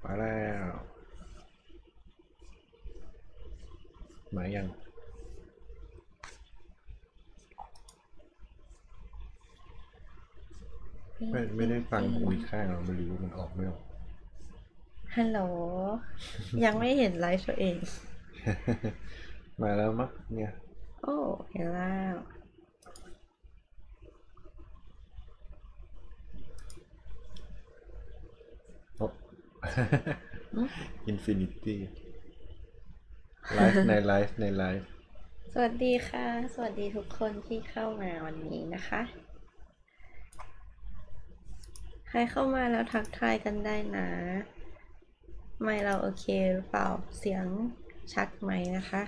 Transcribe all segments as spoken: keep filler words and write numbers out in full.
มาแล้วมายังไม่ไม่ได้ฟังคุยข้างเราไม่รู้มันออกไม่ออกฮัลโหลยังไม่เห็นไลฟ์ตัวเองมาแล้วมั้งเนี่ยโอ้เห็นแล้วโอ้อินฟินิตี้ไลฟ์ในไลฟ์ในไลฟ์สวัสดีค่ะ สวัสดีทุกคนที่เข้ามาวันนี้นะคะ ใครเข้ามาแล้วทักทายกันได้นะ ไม่เราโอเคหรือเปล่า เสียงชัดไหมนะคะ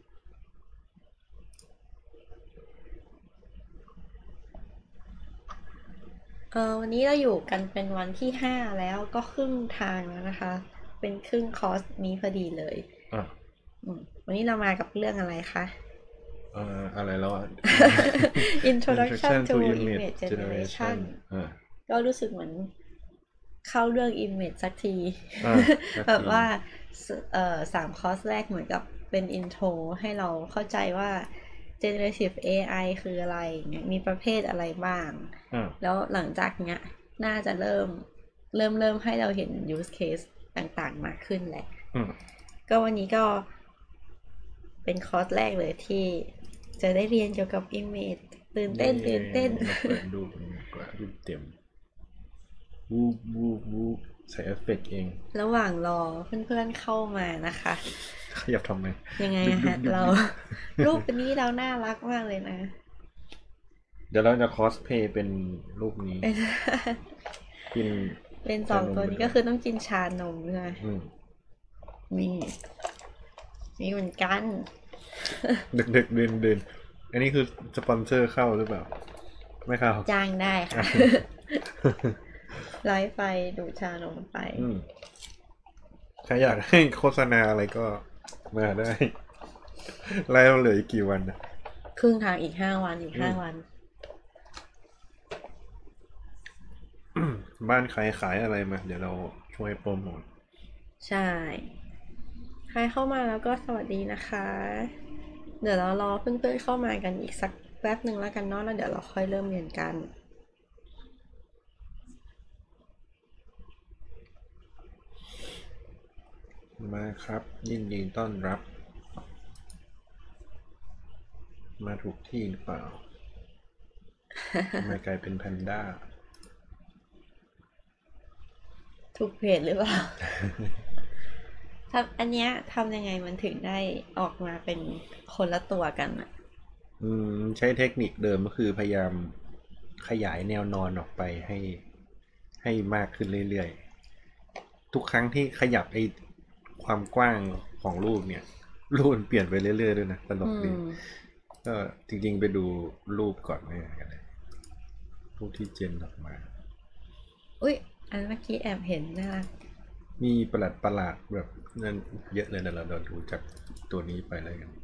เออวันนี้เราอยู่กันเป็นวันที่ห้าแล้วก็ครึ่งทางแล้วนะคะ เป็นครึ่งคอร์สนี้พอดีเลยอ่ะอืมวันนี้เรามากับเรื่องอะไรคะเอ่ออะไรแล้วอ่ะ Introduction Introduction to to Image Image Generation Generation อ่าก็รู้สึกเหมือนเข้าเรื่อง Image สักทีอ่าสักแบบทีว่าสเอ่อสามคอร์สแรกเหมือนกับเป็นอินโทรให้เราเข้าใจว่า Generative เอ ไอ คืออะไรเงี้ยมีประเภทอะไรบ้างอ่าแล้วหลังจากเนี้ยน่าจะเริ่มเริ่มเริ่มให้เราเห็น use case ต่างๆมากขึ้นแหละอืมก็วันนี้ก็เป็นคอร์สแรกเลยที่จะได้เรียนเกี่ยวกับ Image ตื่นเต้นตื่นเต้นมาเปิดรูปกันดีกว่ารูปเต็มวูบวูบวูบใส่เอฟเฟกต์เองระหว่างรอเพื่อนๆเข้ามานะคะขยับทำไมยังไงดึกดึกฮะดึกเราดึกรูปเป็นนี้เราน่ารักมากเลยนะเดี๋ยวเราจะคอสเพย์เป็นรูปนี้เป็นกินเป็นสองตัวนี้ก็คือต้องกินชานมใช่ไหมอืมนี่มีเหมือนกันดึกดึกเดินเดินอันนี้คือสปอนเซอร์เข้าหรือเปล่า ไม่เข้าจ้างได้ค่ะ ไลฟ์ไปดูชานมไปอืมใครอยากให้โฆษณาอะไรก็มาได้ ไล่เราเหลืออีกกี่วันนะครึ่งทางอีกห้าวันอีกห้าวันบ้านใครขายอะไรมา เดี๋ยวเราช่วยโปรโมทใช่ ใครเข้ามาแล้วก็สวัสดีนะคะ เดี๋ยวเรารอเพื่อนๆเข้ามากันอีกสักแป๊บหนึ่งแล้วกันเนาะแล้วเดี๋ยวเราค่อยเริ่มเรียนกันมาครับ ยินดีต้อนรับ มาถูกที่หรือเปล่า ทำไมกลายเป็นแพนด้าทุกเพจหรือเปล่า ทำอันเนี้ยทำยังไงมันถึงได้ออกมาเป็นคนละตัวกันอะอืมใช้เทคนิคเดิมก็คือพยายามขยายแนวนอนออกไปให้ให้มากขึ้นเรื่อยๆ ทุกครั้งที่ขยับไอ้ความกว้างของรูปเนี่ยรูปมันเปลี่ยนไปเรื่อยๆด้วยนะตลกดีก็จริงๆไปดูรูปก่อนเลยกันเลยรูปที่เจนออกมาอุ๊ยอันเมื่อกี้แอบเห็นน่ารักมีประหลาดประหลาดแบบนั้นเยอะเลยนะเราดูจากตัวนี้ไปเลยกัน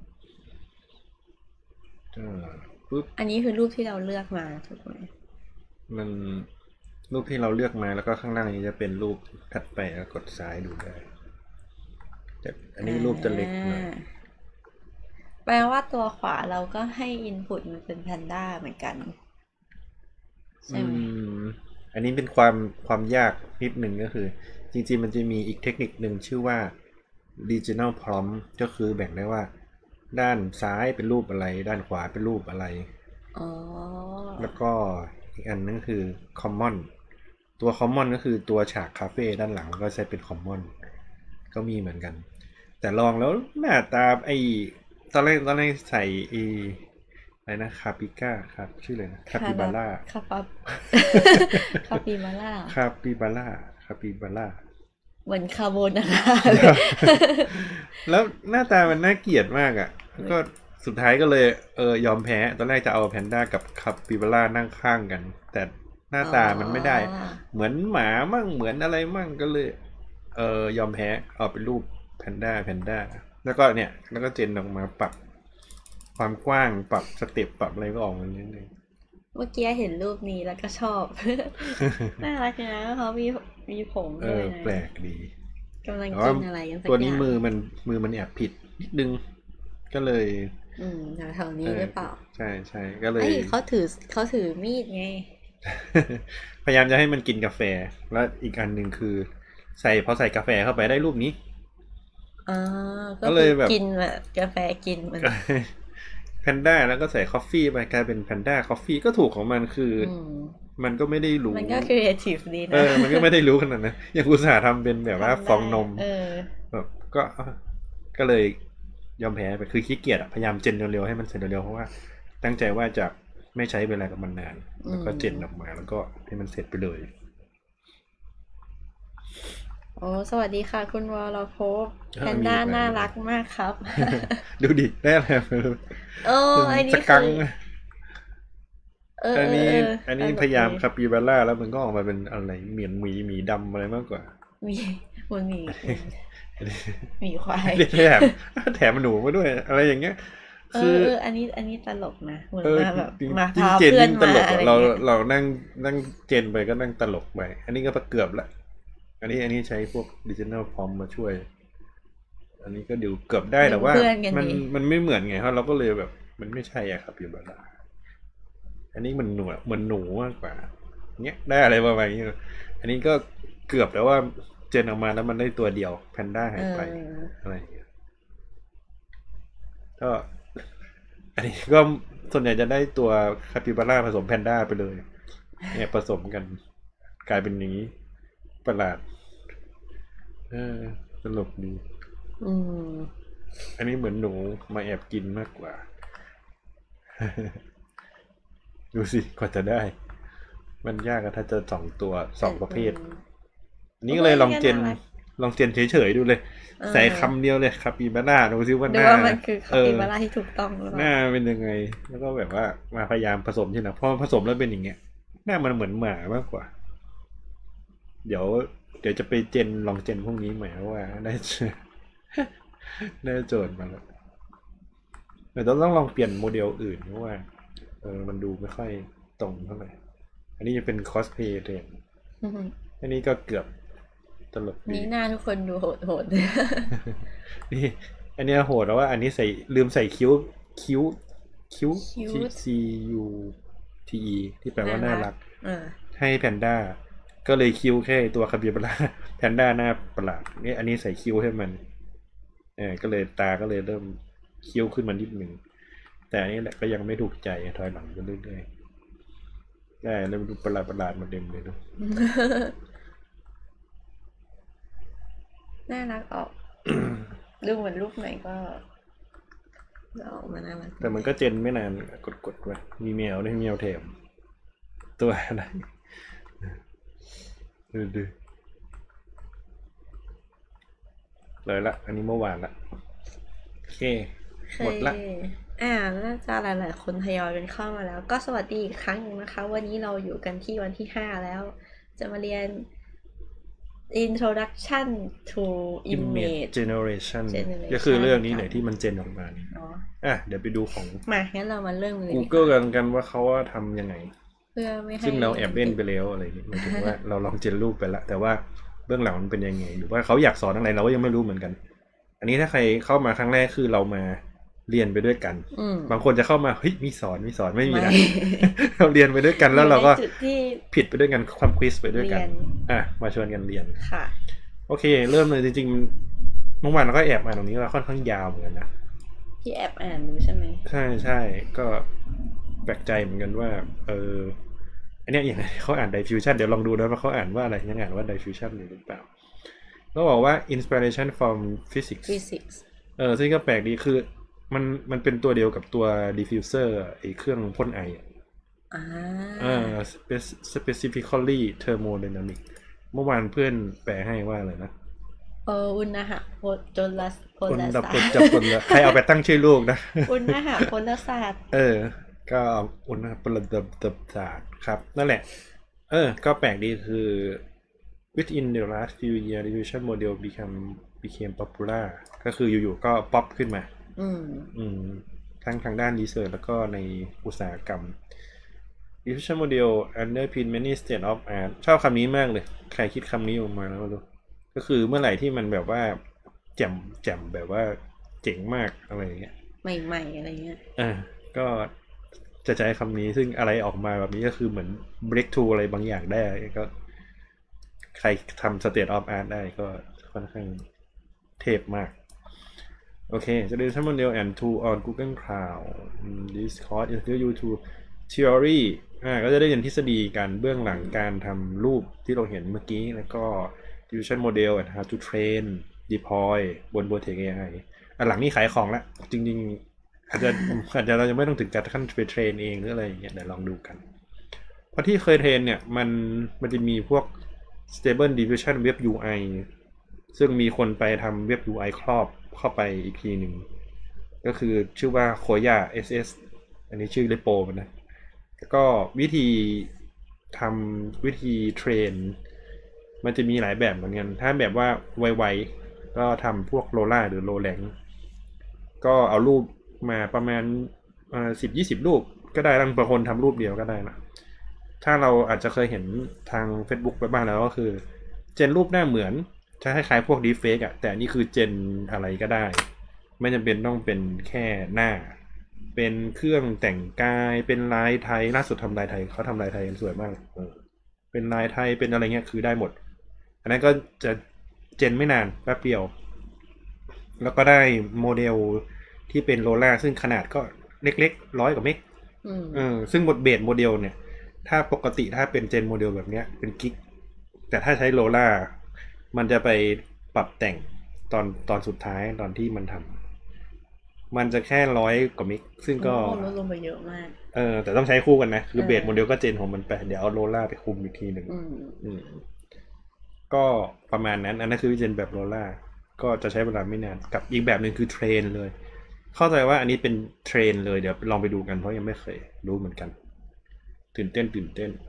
ปุ๊บอันนี้คือรูปที่เราเลือกมาถูกไหมมันรูปที่เราเลือกมาแล้วก็ข้างล่างนี้จะเป็นรูปถัดไปแล้วกดซ้ายดูได้แต่อันนี้รูปจะเล็กหน่อยอ่าแปลว่าตัวขวาเราก็ให้ input มันเป็นแพนด้าเหมือนกัน ใช่อืไหมมอันนี้เป็นความความยากนิดหนึ่งก็คือ จริงๆมันจะมีอีกเทคนิคหนึ่งชื่อว่า regional prompt ก็คือแบ่งได้ว่า ด้านซ้ายเป็นรูปอะไร ด้านขวาเป็นรูปอะไรอ๋อแล้วก็อีกอันนึงคือ common ตัว common ก็คือตัวฉากคาเฟ่ด้านหลังแล้วก็ใช้เป็น common ก็มีเหมือนกัน แต่ลองแล้วหน้าตาไอตอนแรกตอนแรกใส่ไออะไรนะคาปิก้าครับชื่อเลยนะคาปิบาร่าคาปับ คาปิบาร่าคาปิบาร่าคาปิบาร่าเหมือนคาโบนาร่าแล้วหน้าตามันน่าเกลียดมากอ่ะก็สุดท้ายก็เลยเออยอมแพ้ตอนแรกจะเอาแพนด้ากับคาปิบาร่านั่งข้างกัน แต่หน้าตามันไม่ได้ เหมือนหมามั่งเหมือนอะไรมั่งก็เลยเออยอมแพ้เอาเป็นรูปแพนด้าแพนด้าแล้วก็เนี่ยแล้วก็เจนออกมาปรับความกว้างปรับสเต็ปปรับอะไรก็ออกมานิดนึงเมื่อกี้เห็นรูปนี้แล้วก็ชอบ น่ารักนะเขามีมีผมเอด้วอยนะแปลกดีกำลังแต่ว่ากินอะไรกันสักตัวอนี้ย่างมือมันมือมันแอบผิดนิดนึง ก็เลยอืมแถวๆนี้หรือเปล่าใช่ใช่ก็เลยเอ้ยเขาถือเขาถือมีดไงพยายามจะให้มันกินกาแฟ แล้วอีกอันหนึ่งคือ ใส่พอใส่กาแฟเข้าไปได้รูปนี้อ่าก็ก็เลคืยอแบบกินแบบกาแฟกินมันแพนด้าแล้วก็ใส่คอฟฟี่ไปกลายเป็นแพนด้าคอฟฟี่ก็ถูกของมันคือออืมมันก็ไม่ได้รู้มันก็ครีเอทีฟดีนะเออ มันก็ไม่ได้รู้ขนาดนั้นอย่างอุตส่าห์ทำเป็นแบบว่าทำได้ฟองนมเออแบบก็ก็เลยยอมแพ้ไปคือขี้เกียจอะพยายามเจนเร็วๆให้มันเสร็จเร็วๆเพราะว่า ตั้งใจว่าจะไม่ใช้เวลากับมันนาน แล้วก็อืมเจนออกมาแล้วก็ให้มันเสร็จไปเลยโอ้สวัสดีค่ะ คุณวรภพเออแพนด้ามีอีกแล้วน่ารักมากครับดูดิได้อะไรมาเลยโอ้อันนี้สกังคือ เอออันนี้เอออันนี้ตลกพยายามดีคาปิบาร่าแล้วมันก็ออกมาเป็นอะไรเหมียนหมีหมีดำอะไรมากกว่ามีมันมีอันนี้มีควายแถมแถมหนูมาด้วย อะไรอย่างเงี้ยเอคืออเอออันนี้อันนี้ตลกนะเหมือนเออมาแบบจริงมาจริงพาเจนเพื่อนยิ่งตมาลกอะไรอะเราเงี้ยเรานั่งนั่งเจนไปก็นั่งตลกไปอันนี้ก็เกือบละอันนี้อันนี้ใช้พวกดิจิทัลพร้อมมาช่วย อันนี้ก็ดูเกือบได้แต่ว่าเพื่อนกันมันดีมันไม่เหมือนไงเพราะเราก็เลยแบบ มันไม่ใช่อะครับอยู่บ้านอันนี้มันหนูเหมือนหนูมากกว่าเนี้ยได้อะไรประมาณนี้อันนี้ก็เกือบแต่ว่าเจนออกมาแล้วมันได้ตัวเดียวแพนด้าหายไปเอออะไรอย่างเงี้ยก็ อันนี้ก็ส่วนใหญ่จะได้ตัวคาปิบาร่าผสมแพนด้าไปเลย เนี่ยผสมกัน กลายเป็นอย่างนี้ประหลาด เออตลกดีอืมอันนี้เหมือนหนูมาแอบกินมากกว่า ดูสิกว่าจะได้ มันยากอะถ้าจะสองตัวสองประเภท อันนี้ก็เลยลองเจนน่ารักลองเจนเฉยๆดูเลยเออใส่คำเดียวเลยคาปิบาร่าดูซิว่าหดูน้าว่ามันคือคาเอปิอบาร่าที่ถูกต้องหรือเปหล่าน้าเป็นยังไง แล้วก็แบบว่ามาพยายามผสมที่นะพอผสมแล้วเป็นอย่างเงี้ย หน้ามันเหมือนหมามากกว่า เดี๋ยว เดี๋ยวจะไปเจนลองเจนพวกนี้ใหม่ว่าได้ ได้โจทย์มาแล้วแต่ต้องต้องลองเปลี่ยนโมเดลอื่นเพราะว่า เออมันดูไม่ค่อยตรงเท่าไหร่อันนี้จะเป็นคอสเพย์เทนอืมอันนี้ก็เกือบตลกดีนี่หน้าทุกคนดูโหดโหดนี่ อันเนี้ยโหดแล้วว่าอันนี้ใส่ลืมใส่คิ้วคิ้วคิ้ว Cute C U T E ที่แปลว่าน่ารักเออให้แพนด้าก็เลยคิ้วแค่ตัวคาบิบาร่า แพนด้าหน้าประหลาดนี่อันนี้ใส่คิ้วให้มันเออก็เลยตาก็เลยเริ่มคิ้วขึ้นมานิดหนึ่งแต่อันนี้แหละก็ยังไม่ถูกใจถอยหลังไปเรื่อยๆได้แล้วดูประหลาดประหลาดๆมาเต็มเลยดูน่ารักออก ดูเหมือนรูปไหนก็ออกมาน่ารักแต่มันก็เจนไม่นานกดๆไว้มีแมวด้วยแมวแถมตัวอะไรดูดูเลยละอันนี้เมื่อวานละโอเคหมดละโอเคอ่าน่าจะหลาย ๆ คนทยอยกันเข้ามาแล้ว ก็สวัสดีอีกครั้งหนึ่งนะคะ วันนี้เราอยู่กันที่วันที่ห้าแล้ว จะมาเรียน introduction to image generation Generation ก็คือเรื่องนี้ไหนที่มันเจนออกมานี่เนาะอ่ะเดี๋ยวไปดูของมางั้นเรามาเริ่มเลยดีกว่า Google กันกันว่าเขาว่าทำยังไงเพื่อไม่ให้ซึ่งเราแอบเล่นไปแล้วอะไรอย่างเงี้ยหมายถึงว่าเราลองเจนรูปไปแล้วแต่ว่าเบื้องหลังมันเป็นยังไงหรือว่าเขาอยากสอนอะไรเราก็ยังไม่รู้เหมือนกัน อันนี้ถ้าใครเข้ามาครั้งแรกคือเรามาเรียนไปด้วยกันอืมบางคนจะเข้ามาเฮ้ยมีสอนมีสอนไม่มีนะไม่เราเรียนไปด้วยกันแล้วเราก็อยู่ในจุดที่ผิดไปด้วยกันความควิสไปด้วยกันเรียนอ่ะมาชวนกันเรียนค่ะโอเค เริ่มเลยจริงๆเมื่อวานเราก็แอบอ่านตรงนี้ว่าค่อนข้างยาวเหมือนกันนะพี่แอบอ่านดูใช่ไหมใช่ใช่ก็แปลกใจเหมือนกันว่า เอออันเนี้ยอย่างไรเขาอ่าน diffusion เดี๋ยวลองดูนะว่าเขาอ่านว่าอะไรยังอ่านว่า diffusion หรือเปล่าก็บอกว่า inspiration from physics physics เออซึ่งก็แปลกดีคือมันมันเป็นตัวเดียวกับตัว diffuser ไอ้เครื่องพ่นไออ่ะอ่าอ่า spe- specifically thermodynamic เมื่อวานเพื่อนแปลให้ว่าอะไรนะเอออุณหะพลจลสพคนลดับศาคนสตร์จับคนละใครเอาไปตั้งชื่อลูกนะอุณหะพลศาสตร์เออ ก็อุณหภูมิระดับศาสตร์ครับ นั่นแหละ เออ ก็แปลกดีคือ within the last few years diffusion model become became popular ก็คืออยู่ๆก็ป๊อปขึ้นมาอืมอืม ทั้งทางด้านรีเสิร์ชแล้วก็ในอุตสาหกรรม diffusion model underpin many state of art ชอบคำนี้มากเลย ใครคิดคำนี้ออกมาแล้วไม่รู้ก็คือเมื่อไหร่ที่มันแบบว่าแจ่มแจ่มแบบว่าเจ๋งมากอะไรอย่างเงี้ยใหม่ๆอะไรเงี้ยอ่าก็จะใช้คำนี้ซึ่งอะไรออกมาแบบนี้ก็คือเหมือน breakthrough อะไรบางอย่างได้ก็ใครทำ state of art ได้ก็ค่อนข้างเทพมากโอเค Generation Model and Tool on Google Cloud Discord Introduce you to Theory อ่าก็จะได้เรียนทฤษฎีการเบื้องหลังการทำรูปที่เราเห็นเมื่อกี้แล้วก็ Diffusion Model and how to train deploy บน Vertex เอ ไอ อันหลังนี่ขายของละจริงๆอาจจะอาจจะเราจะไม่ต้องถึงกับขั้นไปเทรนเองหรืออะไรอย่างเงี้ยเดี๋ยวลองดูกันเพราะที่เคยเทรนเนี่ยมันมันจะมีพวก Stable Diffusion Web ยู ไอ ซึ่งมีคนไปทำ Web ยู ไอ ครอบเข้าไปอีกทีหนึ่งก็คือชื่อว่า Koya เอส เอส อันนี้ชื่อเรโปมันนะก็วิธีทำวิธีเทรนมันจะมีหลายแบบเหมือนกันถ้าแบบว่าไวๆก็ทำพวกโลล่าหรือโลแรงก็เอารูปมาประมาณสิบยี่สิบรูปก็ได้บางคนทำรูปเดียวก็ได้นะถ้าเราอาจจะเคยเห็นทาง Facebook ไปบ้างแล้วก็คือเจนรูปหน้าเหมือนจะคล้ายๆพวกดีเฟกอะแต่นี่คือเจนอะไรก็ได้ไม่จำเป็นต้องเป็นแค่หน้าเป็นเครื่องแต่งกายเป็นลายไทยล่าสุดทำลายไทยเขาทำลายไทยสวยมากเป็นลายไทยเป็นอะไรเงี้ยคือได้หมดอันนั้นก็จะเจนไม่นานแป๊บเดียวแล้วก็ได้โมเดลที่เป็นโลล่าซึ่งขนาดก็เล็กๆร้อยกว่าเมกอืมซึ่งบทเบสโมเดลเนี่ยถ้าปกติถ้าเป็นเจนโมเดลแบบเนี้ยเป็นกิกแต่ถ้าใช้โลล่ามันจะไปปรับแต่งตอนตอนสุดท้ายตอนที่มันทำมันจะแค่ร้อยกว่ามิกซึ่งก็ลดลงไปเยอะมากเออแต่ต้องใช้คู่กันนะคือเบสโมเดลก็เจนของมันไปเดี๋ยวเอาโลล่าไปคุมอีกทีหนึ่งอืมก็ประมาณนั้นอันนั้นคือเจนแบบโลล่าก็จะใช้เวลาไม่นานกับอีกแบบหนึ่งคือเทรนเลยเข้าใจว่าอันนี้เป็นเทรนเลยเดี๋ยวลองไปดูกันเพราะยังไม่เคยรู้เหมือนกันตื่นเต้นตื่นเต้น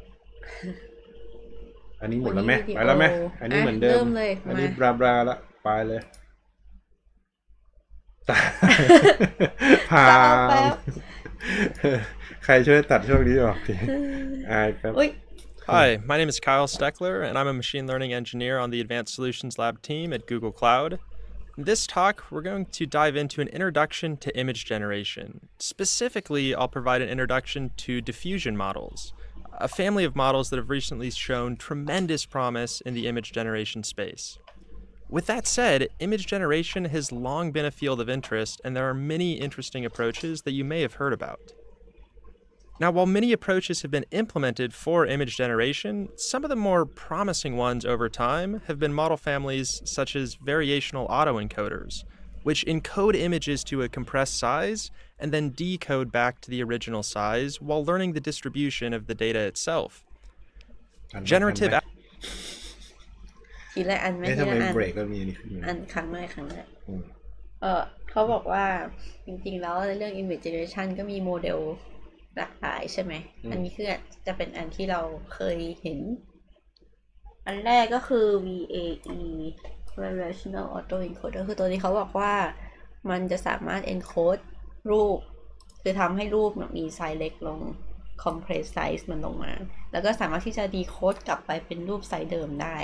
อันนี้หมดแล้วไหมไปแล้วไหมอันนี้เหมือนเดิมอันนี้บลาบลาละไปเลยพาใครช่วยตัดช่วงนี้ออกทีอายครับ Hi, my name is Kyle Steckler, and I'm a machine learning engineer on the Advanced Solutions Lab team at Google Cloud. In this talk, we're going to dive into an introduction to image generation. Specifically, I'll provide an introduction to diffusion models, a family of models that have recently shown tremendous promise in the image generation space. With that said, image generation has long been a field of interest, and there are many interesting approaches that you may have heard about. Now, while many approaches have been implemented for image generation, some of the more promising ones over time have been model families such as variational autoencoders, which encode images to a compressed size and then decode back to the original size while learning the distribution of the data itself. Generative ทีละอันไม่ทีละอันอันครั้งแรกครั้งแรกเออเขาบอกว่าจริงๆแล้วเรื่อง image generation ก็มีโมเดลหลากหลายใช่ไหมอันนี้คือจะเป็นอันที่เราเคยเห็นอันแรกก็คือ วี เอ อี Variational Autoencoder คือตัวนี้เขาบอกว่ามันจะสามารถ encode รูปคือทำให้รูปมีไซส์เล็กลง compress size มันลงมาแล้วก็สามารถที่จะ decode กลับไปเป็นรูปไซส์เดิมได้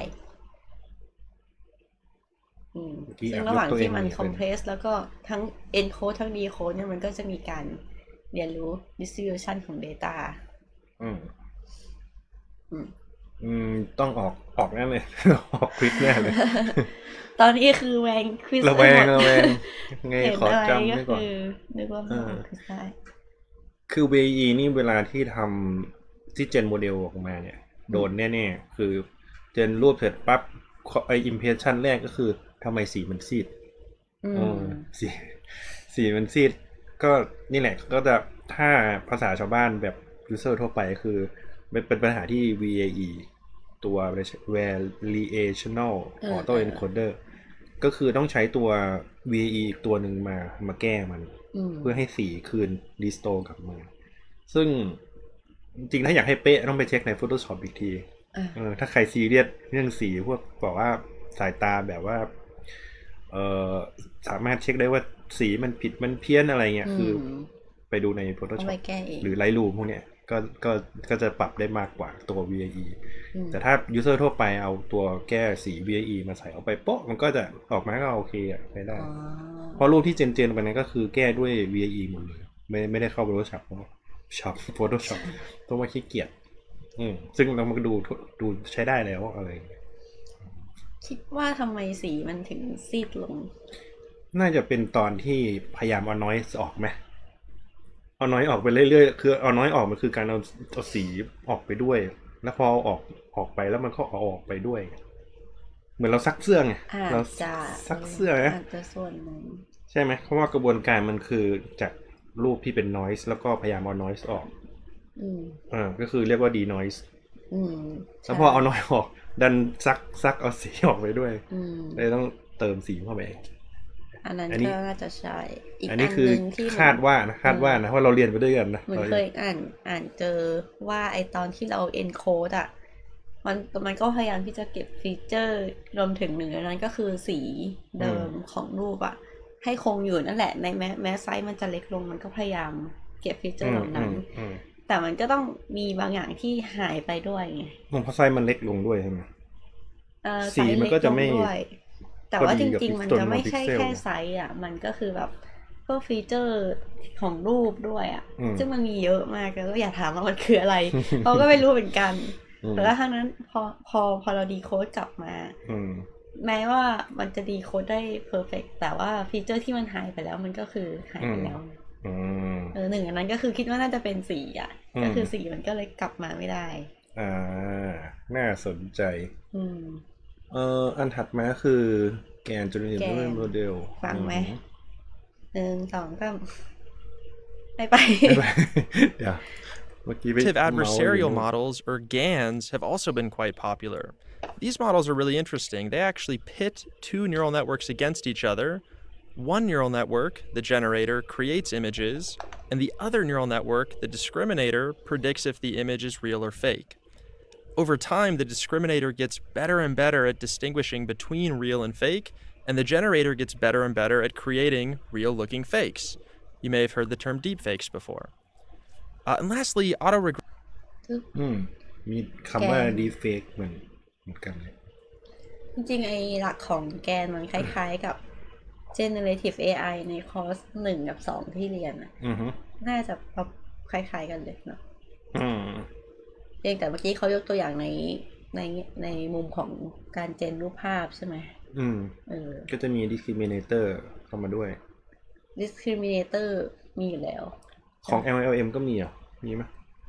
ซึ่งระหว่างที่มัน compress แล้วก็ทั้ง encode ทั้ง decode เนี่ยมันก็จะมีการเรียนรู้ distribution ของ data อืมอืมอืมต้องออกออกแน่เลยออกคลิปแน่เลยตอนนี้คือแวงควิสระแวงระแวงไงขอจำไว้ก่อนนึกว่าไม่ออกคือได้คือ วี อี นี่เวลาที่ทำที่เจนโมเดลออกมาเนี่ยโดนแน่ๆคือเจนรูปเสร็จปั๊บไอ impression แรกก็คือทำไมสีมันซีดอืมสีสีมันซีดก็นี่แหละก็จะถ้าภาษาชาวบ้านแบบ user ทั่วไปคือเป็นปัญหาที่ วี เอ อี ตัว variational autoencoder ก็คือต้องใช้ตัว วี เอ อี อีกตัวหนึ่งมามาแก้มันเพื่อให้สีคืน restore กลับมาซึ่งจริงๆถ้าอยากให้เป๊ะต้องไปเช็คใน Photoshop อีกทีเออถ้าใครซีเรียสเรื่องสีพวกบอกว่าสายตาแบบว่าเออสามารถเช็คได้ว่าสีมันผิดมันเพี้ยนอะไรเงี้ยคือไปดูใน Photoshop หรือ Lightroom พวกเนี้ยก็ก็ก็จะปรับได้มากกว่าตัว วี ไอ อีอืมแต่ถ้า user ทั่วไปเอาตัวแก้สี วี ไอ อี มาใส่เอาไปโป๊ะมันก็จะออกมาก็โอเคอะใช้ได้อ๋อเพราะรูปที่เจนเจนไปนั้นก็คือแก้ด้วย วี ไอ อี หมดเลยไม่ไม่ได้เข้า Photoshop เพราะว่า Shop Photoshop เพราะว่าขี้เกียจอืมซึ่งเรามาดูดูใช้ได้แล้วอะไรอย่างเงี้ยคิดว่าทำไมสีมันถึงซีดลงน่าจะเป็นตอนที่พยายามเอาน้อยออกไหมเอาน้อยออกไปเรื่อยๆคือเอาน้อยออกมันคือการเอาเอาสีออกไปด้วย แล้วพอเอาออกออกไปแล้วมันก็เอาออกไปด้วย เหมือนเราซักเสื้อไงอาจเราจะซักเสื้อนะอาจจะส่วนหนึ่งใช่ไหมเพราะว่ากระบวนการมันคือจากรูปที่เป็น noise แล้วก็พยายามเอา noise ออกอืมอ่าก็คือเรียกว่า de-noise อืมแล้วพอเอา noise ออก ดันซักซักเอาสีออกไปด้วยอืมเลยต้องเติมสีเข้าไปอันนั้นอันนี้ก็น่าจะใช่อีกอัอันนนี้หคือนึ่งที่คาดว่านะคาดว่านะว่าเราเรียนไปด้วยกันนะเหมือนเคยอ่านอ่านเจอว่าไอตอนที่เรา encode อ่ะมันมันก็พยายามที่จะเก็บฟีเจอร์รวมถึงหนึ่งในนั้นก็คือสีเดิมของรูปอ่ะให้คงอยู่นั่นแหละในแม้แม้ไซส์มันจะเล็กลงมันก็พยายามเก็บฟีเจอร์เหล่านั้นอืมแต่มันก็ต้องมีบางอย่างที่หายไปด้วยไงมันเพราะไซส์มันเล็กลงด้วยใช่ไหมเอ่อสีไซส์มันเล็กก็ลจะงไม่ด้วยแต่ว่าพอจดีกับริง ๆ มันจำนวนจะไม่ใช่พิกเซลแค่ไซส์อ่ะมันก็คือแบบพวกฟีเจอร์ของรูปด้วยอ่ะอืมซึ่งมันมีเยอะมากแล้วก็อย่าถามว่ามันคืออะไร เราก็ไม่รู้เหมือนกันอืมแต่แล้วทั้งนั้นพอพอพอเราดีโค้ดกลับมาอืมแม้ว่ามันจะดีโค้ดได้เพอร์เฟกแต่ว่าฟีเจอร์ที่มันหายไปแล้วมันก็คือหายไปแล้วอืมเออหนึ่งอันนั้นก็คือคิดว่าน่าจะเป็นสีอ่ะอืมก็คือสีมันก็เลยกลับมาไม่ได้อ่า น่าสนใจอืมเอ่อ อันถัดมาคือแกน generative แกน model ฟังไหมอืหนึ่งสองสามไม่ไปไม่เป็นไร เดี๋ยวเมื่อกี้ไป Generative เมาส์อยู่ adversarial นู่น models, or GANs, have also been quite popular. These models are really interesting. They actually pit two neural networks against each other. One neural network, the generator, creates images, and the other neural network, the discriminator, predicts if the image is real or fake. Over time, the discriminator gets better and better at distinguishing between real and fake, and the generator gets better and better at creating real-looking fakes. You may have heard the term deepfakes before. Uh, and lastly, auto-regression อืม มีคำว่าแกน deepfake เหมือนเหมือนกันเลยจริงๆไอ้หลักของแกนมันคล้ายๆกับ generative เอ ไอ ในคอร์สหนึ่งกับสองที่เรียนอะอือฮึน่าจะคล้ายๆกันเลยเนาะอืมเพียงแต่เมื่อกี้เขายกตัวอย่างในในในมุมของการเจนรูปภาพใช่ไหมอืมเออก็จะมี discriminator เข้ามาด้วย discriminator มีอยู่แล้วของ แอล แอล เอ็ม ก็มีอ่ะ มีไหม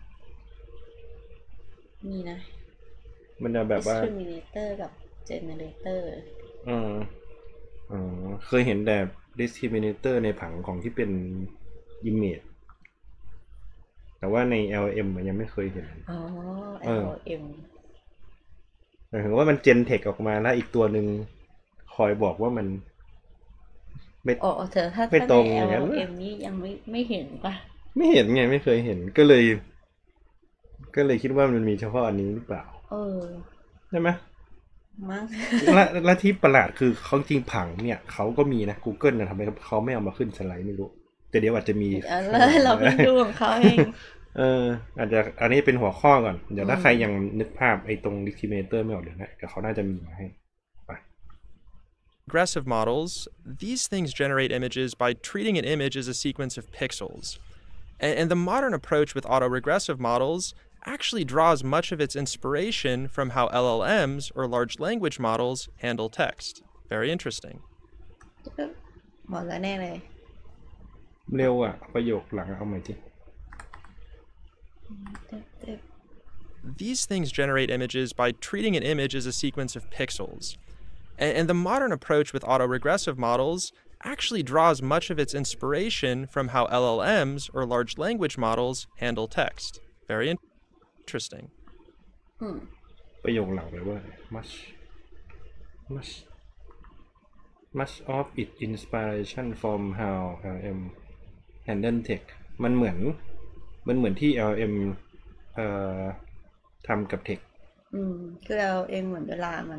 มีนะมันจะแบบว่า discriminator กับ generator อืมอ๋อเคยเห็นแต่ discriminator ในผังของที่เป็น image แต่ว่าใน แอล เอ็ม มันยังไม่เคยเห็นอ๋อเออแอล เอ็มหมายถึงว่ามันเจนเทคออกมาแล้วอีกตัวหนึ่งคอยบอกว่ามันไม่อ๋อเธอถ้าไม่ถ้าตรงในอย่างนั้นแอล เอ็ม นี่ยังไม่ไม่เห็นป่ะไม่เห็นไงไม่เคยเห็นก็เลย ก็เลยคิดว่ามันมีเฉพาะอันนี้หรือเปล่าเออใช่ไหมมั้งและและที่ประหลาดคือเขาจริงผังเนี่ยเขาก็มีนะ Google นะทำไมเขาไม่เอามาขึ้นสไลด์ไม่รู้ แต่เดี๋ยวอาจจะมีเออเราเพิ่งดูของเขาเองเอออาจจะอันนี้เป็นหัวข้อก่อน เดี๋ยวถ้าอืมใครยังนึกภาพไอ้ตรง discriminator ไม่ออกเดี๋ยวนะแต่เขาน่าจะมีมาให้ไป regressive models, these things generate images by treating an image as a sequence of pixels. And, and the modern approach with autoregressive models actually draws much of its inspiration from how L L Ms, or large language models, handle text. Very interesting. หมดแล้วแน่เลยเร็วอ่ะประโยคหลังเอาใหม่ที These things generate images by treating an image as a sequence of pixels. And, and the modern approach with autoregressive models actually draws much of its inspiration from how L L Ms, or large language models, handle text. Very in- interesting. อืมประโยคหลังไปว่า much much much of its inspiration from how แอล เอ็ม handle text มันเหมือนมันเหมือนที่ แอล เอ็ม เอ่อทำกับ text อืมคือเราเองเหมือนเวลามัน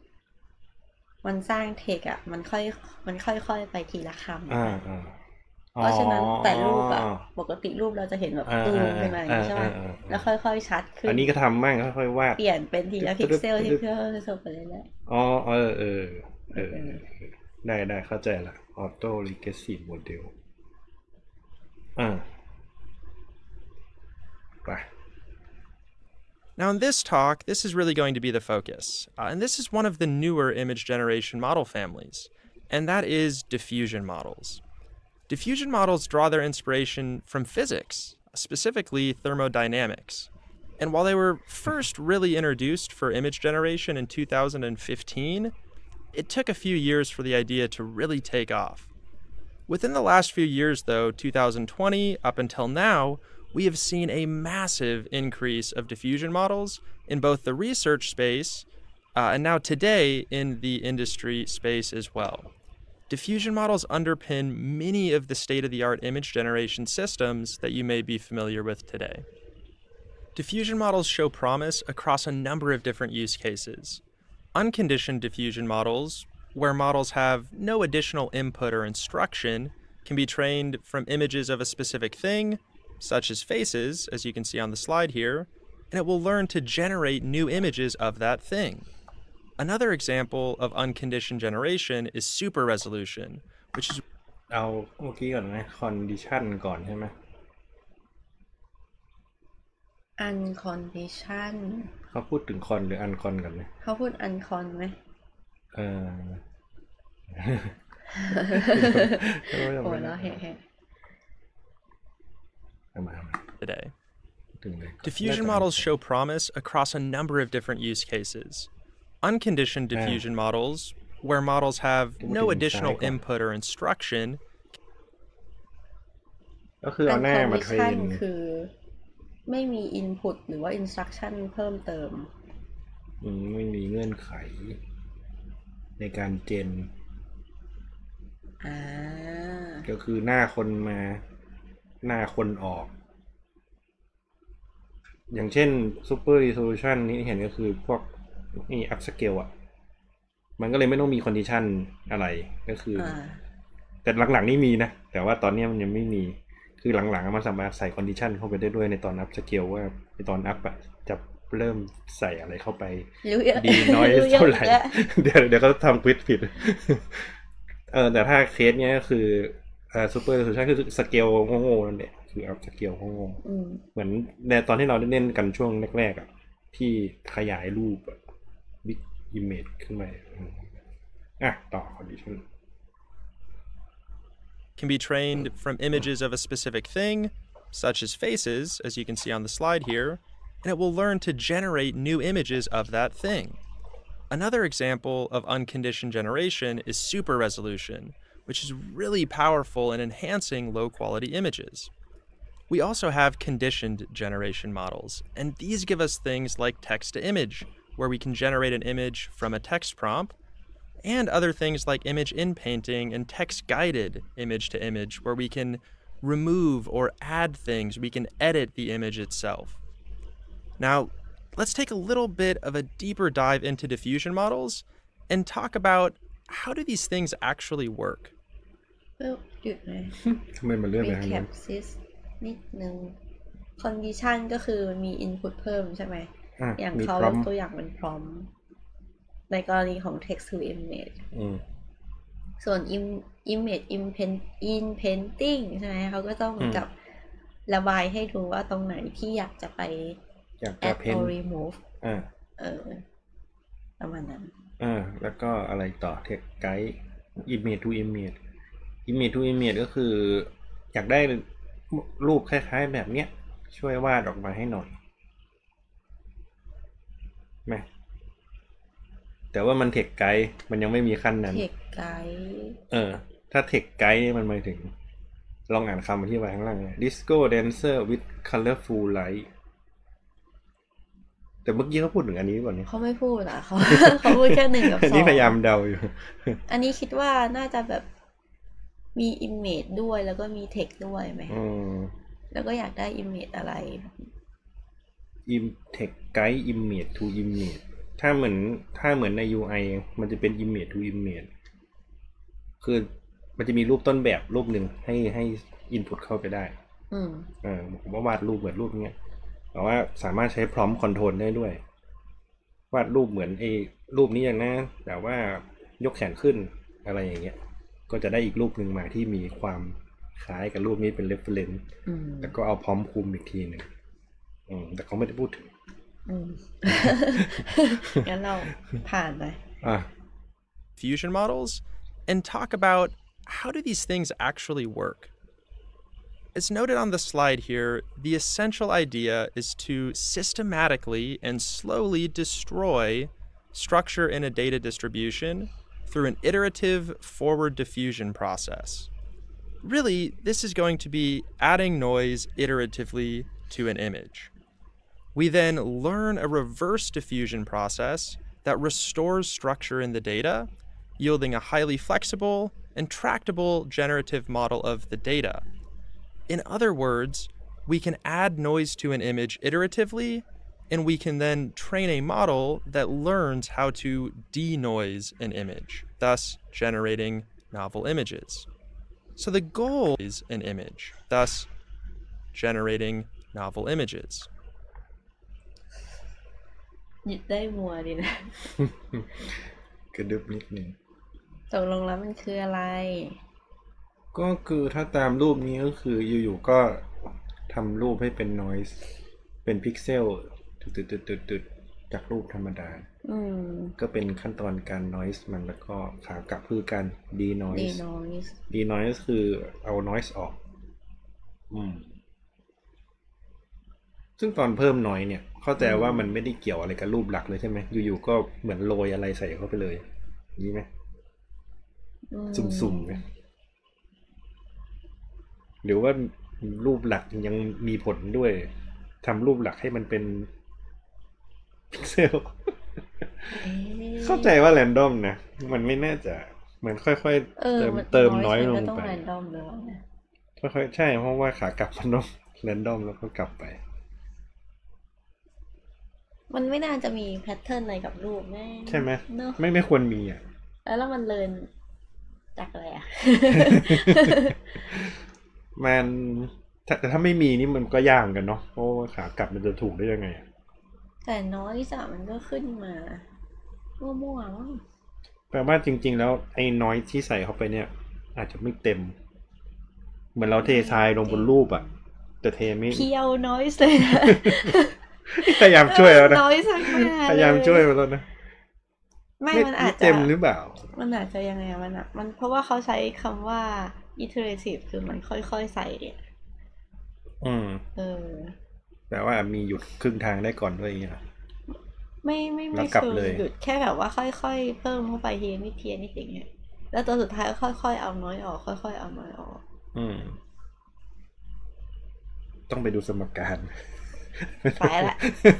มันสร้างเทคอะมันค่อยมันค่อยๆไปทีละคำอ่าอ่าเพราะฉะนั้นแต่รูปอะปกติรูปเราจะเห็นแบบตูมขึ้นมาอย่างนี้ใช่ไหมแล้วค่อยๆชัดขึ้นอันนี้ก็ทำมั่งค่อยๆวาดเปลี่ยนเป็นทีละพิกเซลที่เพิ่มไปเรื่อยๆอ๋อเออเออเออได้ได้เข้าใจละ Auto Regressive Model อ่าไป Now in this talk, this is really going to be the focus, uh, and this is one of the newer image generation model families, and that is diffusion models. Diffusion models draw their inspiration from physics, specifically thermodynamics. And while they were first really introduced for image generation in two thousand fifteen, it took a few years for the idea to really take off. Within the last few years, though, two thousand twenty up until now, we have seen a massive increase of diffusion models in both the research space uh, and now today in the industry space as well. Diffusion models underpin many of the state-of-the-art image generation systems that you may be familiar with today. Diffusion models show promise across a number of different use cases. Unconditioned diffusion models, where models have no additional input or instruction, can be trained from images of a specific thing, such as faces, as you can see on the slide here, and it will learn to generate new images of that thing. Another example of unconditioned generation is super resolution, which is เอาเมื่อกี้ก่อนนะ condition ก่อนใช่ไหม uncondition เขาพูดถึง con หรือ uncon กันไหมเขาพูด uncon ไหมเออโอ้แล้วเฮ้ today. Diffusion models show promise across a number of different use cases. Unconditioned diffusion models, where models have no additional input or instruction, ก็คือเอาหน้ามาเทรนคือไม่มี input หรือว่า instruction เพิ่มเติมไม่มีเงื่อนไขในการเจนก็คือหน้าคนมาหน้าคนออกอย่างเช่น super resolution นี้เห็นก็คือพวกนี่ up scale อ่ะมันก็เลยไม่ต้องมี condition อะไรก็คือแต่หลังๆนี่มีนะแต่ว่าตอนนี้มันยังไม่มีคือหลังๆมันสามารถใส่ condition เข้าไปได้ด้วยในตอน up scale ว่าในตอน up อ่ะจะเริ่มใส่อะไรเข้าไปดีน้อยเท่าไหร่เดี๋ยวเดี๋ยวก็ทำควิดผิดเออแต่ถ้าเคสเนี้ยก็คืออ่า super resolution คือสเกลโง่ๆนั่นแหละคืออัพสเกลโง่ๆเหมือนในตอนที่เราเล่นกันช่วงแรกๆอ่ะที่ขยายรูป big image ขึ้นมาอ่ะต่อ condition can be trained from images of a specific thing, such as faces, as you can see on the slide here, and it will learn to generate new images of that thing. Another example of unconditioned generation is super resolution, which is really powerful in enhancing low-quality images. We also have conditioned generation models, and these give us things like text-to-image, where we can generate an image from a text prompt, and other things like image inpainting and text-guided image-to-image, where we can remove or add things, we can edit the image itself. Now, let's take a little bit of a deeper dive into diffusion models and talk about how do these things actually work. หยุดเลยทำไมมันเลื่อนไป recap นิดนึง condition ก็คือมี input เพิ่มใช่ไหมอย่างเขาตัวอย่างเป็น prompt ในกรณีของ text to image ส่วน image in painting ใช่ไหมเขาก็ต้องเหมือนกับระบายให้ดูว่าตรงไหนที่อยากจะไป add or remove อ่าเออประมาณนั้นอ่าแล้วก็อะไรต่อ text guide image to image image to image ก็คืออยากได้รูปคล้ายๆแบบเนี้ยช่วยวาดออกมาให้หน่อยไหมแต่ว่ามันเทคไกด์มันยังไม่มีขั้นนั้นเทคไกด์เออถ้าเทคไกด์มันหมายถึงลองอ่านคำอธิบายข้างล่างเนี่ย disco dancer with colorful light แต่เมื่อกี้เขาพูดถึงอันนี้ก่อนเนี่ยเขาไม่พูดอ่ะเขาเขาพูดแค่หนึ่งกับสองอันนี้พยายามเดาอยู่อันนี้คิดว่าน่าจะแบบมี image ด้วยแล้วก็มี text ด้วยไหมแล้วก็อยากได้ image อะไร text guide image to image ถ้าเหมือนถ้าเหมือนใน ยู ไอ มันจะเป็น image to image คือมันจะมีรูปต้นแบบรูปหนึ่งให้ให้ input เข้าไปได้อืมเออผมว่าวาดรูปเหมือนรูปเนี้ยแต่ว่าสามารถใช้พร้อมคอนโทรลได้ด้วยวาดรูปเหมือนไอ้รูปนี้อย่างนะแต่ว่ายกแขนขึ้นอะไรอย่างเงี้ยก็จะได้อีกรูปหนึ่งมาที่มีความคล้ายกับรูปนี้เป็น reference แล้วก็เอาพร้อมคุมอีกทีหนึ่งอืมแต่เขาไม่ได้พูดถึงอืม งั้นเราผ่านไปอ่ะ Fusion models and talk about how do these things actually work. As noted on the slide here, the essential idea is to systematically and slowly destroy structure in a data distribution through an iterative forward diffusion process. Really, this is going to be adding noise iteratively to an image. We then learn a reverse diffusion process that restores structure in the data, yielding a highly flexible and tractable generative model of the data. In other words, we can add noise to an image iteratively, and we can then train a model that learns how to denoise an image, thus generating novel images. So the goal is an image, thus generating novel images. หยิบได้มัวดีนะกระดึบนิดนึงตกลงแล้วมันคืออะไรก็คือถ้าตามรูปนี้ก็คืออยู่ๆก็ทำรูปให้เป็น noise เป็นพิกเซลตึดๆๆๆจากรูปธรรมดาอืมก็เป็นขั้นตอนการ noise มันแล้วก็ขากลับคือการ denoise denoise denoise คือเอา noise ออกอืมซึ่งตอนเพิ่ม noise เนี่ยเข้าใจว่ามันไม่ได้เกี่ยวอะไรกับรูปหลักเลยใช่ไหมอยู่ๆก็เหมือนโรยอะไรใส่เข้าไปเลยอย่างนี้ไหมสุ่มๆไหมหรือว่ารูปหลักยังมีผลด้วยทำรูปหลักให้มันเป็นพิกเซล เข้าใจว่าแรนดอมนะมันไม่น่าจะเหมือนค่อยๆเติมเติมน้อยลงไปค่อยๆใช่เพราะว่าขากลับมันต้องแรนดอมแล้วก็กลับไปมันไม่น่าจะมีแพทเทิร์นอะไรกับรูปแน่ใช่ไหมไม่ไม่ควรมีอ่ะแล้วมันเรียนจากอะไรอ่ะมันแต่ถ้าไม่มีนี่มันก็ยากกันเนาะเพราะว่าขากลับมันจะถูกได้ยังไงแต่น้อยสะมันก็ขึ้นมามั่วๆมั้งแปลว่าจริงๆแล้วไอ้น้อยที่ใส่เข้าไปเนี่ยอาจจะไม่เต็มเหมือนเราเททรายลงบนรูปอ่ะแต่เทไม่เพียวน้อยเลยพยายามช่วยแล้วนะน้อยสักแม่พยายามช่วยมาแล้วนะไม่มันอาจจะเต็มหรือเปล่ามันอาจจะยังไงมันอ่ะมันเพราะว่าเขาใช้คำว่า iterative คือมันค่อยๆใส่อืมเออแปลว่ามีหยุดครึ่งทางได้ก่อนด้วยอย่างเงี้ยไม่ไม่ไม่เชิงหยุดแค่แบบว่าค่อยๆเพิ่มเข้าไปทีนิดทีนิดอย่างเงี้ยแล้วตัวสุดท้ายค่อยๆเอาน้อยออกค่อยๆเอาน้อยออกอืมต้องไปดูสมการไปละ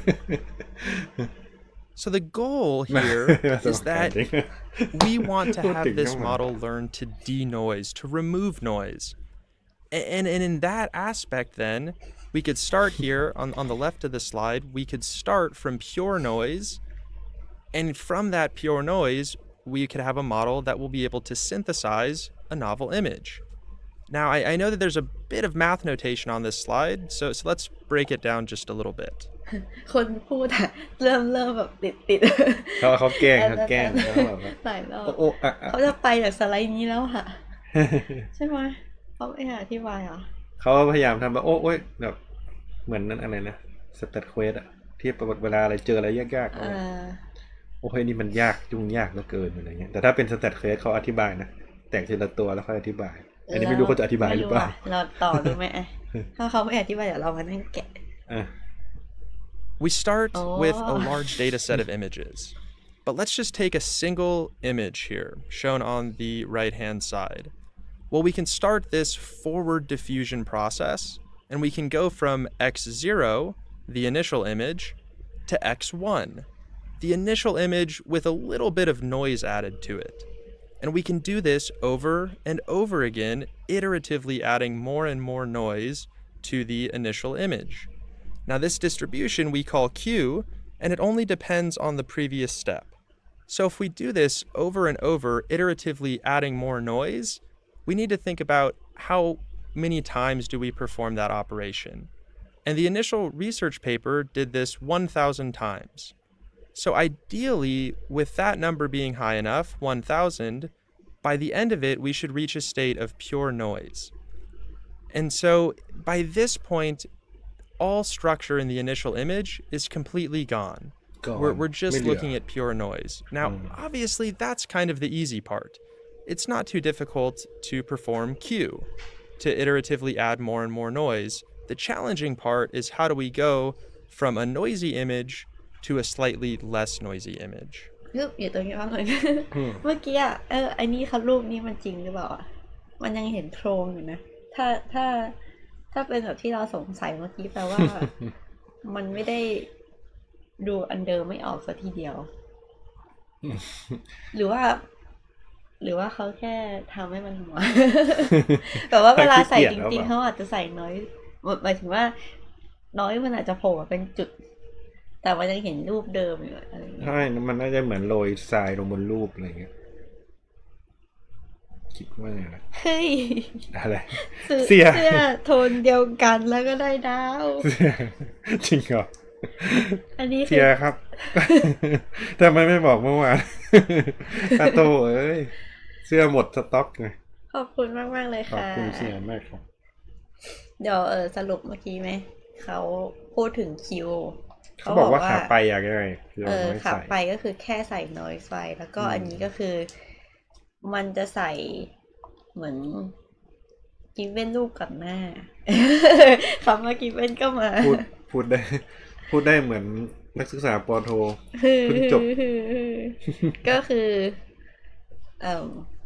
So the goal here is that we want to have this model learn to denoise, to remove noise. And, and in that aspect, then, we could start here on, on the left of the slide, we could start from pure noise. And from that pure noise, we could have a model that will be able to synthesize a novel image. Now, I, I know that there's a bit of math notation on this slide, so, so let's break it down just a little bit. คนพูดอะเริ่มเริ่มแบบติดติดเขาเขาแกล้งเขาแกล้งเขาแบบหลายรอบเขาจะไปจากสไลด์นี้แล้วค่ะใช่ไหมเขาไม่อธิบายเหรอเขาพยายามทำแบบโอ้โอ้ยแบบเหมือนนั้นอะไรนะสแตทเควสอะที่ประวัติเวลาอะไรเจออะไรยากๆโอ้ยนี่มันยากยุ่งยากเหลือเกินอะไรเงี้ยแต่ถ้าเป็นสแตทเควสเขาอธิบายนะแต่งทีละตัวแล้วค่อยอธิบายอันนี้ไม่รู้เขาจะอธิบายหรือเปล่าเราต่อดูไหมถ้าเขาไม่อธิบายเดี๋ยวเรามานั่งแกะ We start oh. with a large data set of images, but let's just take a single image here, shown on the right-hand side. Well, we can start this forward diffusion process, and we can go from x zero, the initial image, to x one, the initial image with a little bit of noise added to it. And we can do this over and over again, iteratively adding more and more noise to the initial image. Now this distribution we call Q, and it only depends on the previous step. So if we do this over and over, iteratively adding more noise, we need to think about how many times do we perform that operation. And the initial research paper did this one thousand times. So ideally, with that number being high enough, one thousand, by the end of it, we should reach a state of pure noise. And so by this point, all structure in the initial image is completely gone. gone. We're, we're just Million. looking at pure noise. Now, mm. obviously, that's kind of the easy part. It's not too difficult to perform Q, to iteratively add more and more noise. The challenging part is how do we go from a noisy image to a slightly less noisy image. รูปอยู่ตรงนี้บ้างเลย เมื่อกี้อ่ะเออไอ้นี่เขารูปนี้มันจริงหรือเปล่ามันยังเห็นโครงอยู่นะถ้าถ้าถ้าเป็นแบบที่เราสงสัยเมื่อกี้แปลว่า มันไม่ได้ดูอันเดิมไม่ออกสักทีเดียว หรือว่าหรือว่าเขาแค่ทำให้มันหัว แต่ว่าเวลาใส่จริงๆเขาอาจจะใส่น้อยหมายถึงว่าน้อยมันอาจจะโผล่เป็นจุดแต่ว่ายังเห็นรูปเดิมอยู่อะไรอย่างเงี้ยใช่มันน่าจะเหมือนโรยทรายลงบนรูปอะไรเงี้ยคิดว่าไงนะเฮ้ยอะไรเสื้อเสื้อโทนเดียวกันแล้วก็ได้ดาวจริงเหรออันนี้เสียครับทำไมไม่บอกเมื่อวานตาโตเอ้ยเสื้อหมดสต็อกไงขอบคุณมากมากเลยค่ะขอบคุณเสียมากครับเดี๋ยวเออสรุปเมื่อกี้ไหมเขาพูดถึงคิวเขาบอกว่าขาไปอย่างไรเออขาไปก็คือแค่ใส่น้อยไฟแล้วก็อันนี้ก็คือมันจะใส่เหมือนกิฟเว่นรูปกับหน้าคำว่ากิฟเว่นก็มาพูดพูดได้พูดได้เหมือนนักศึกษาป.โทเพิ่งจบก็คือเอ่อ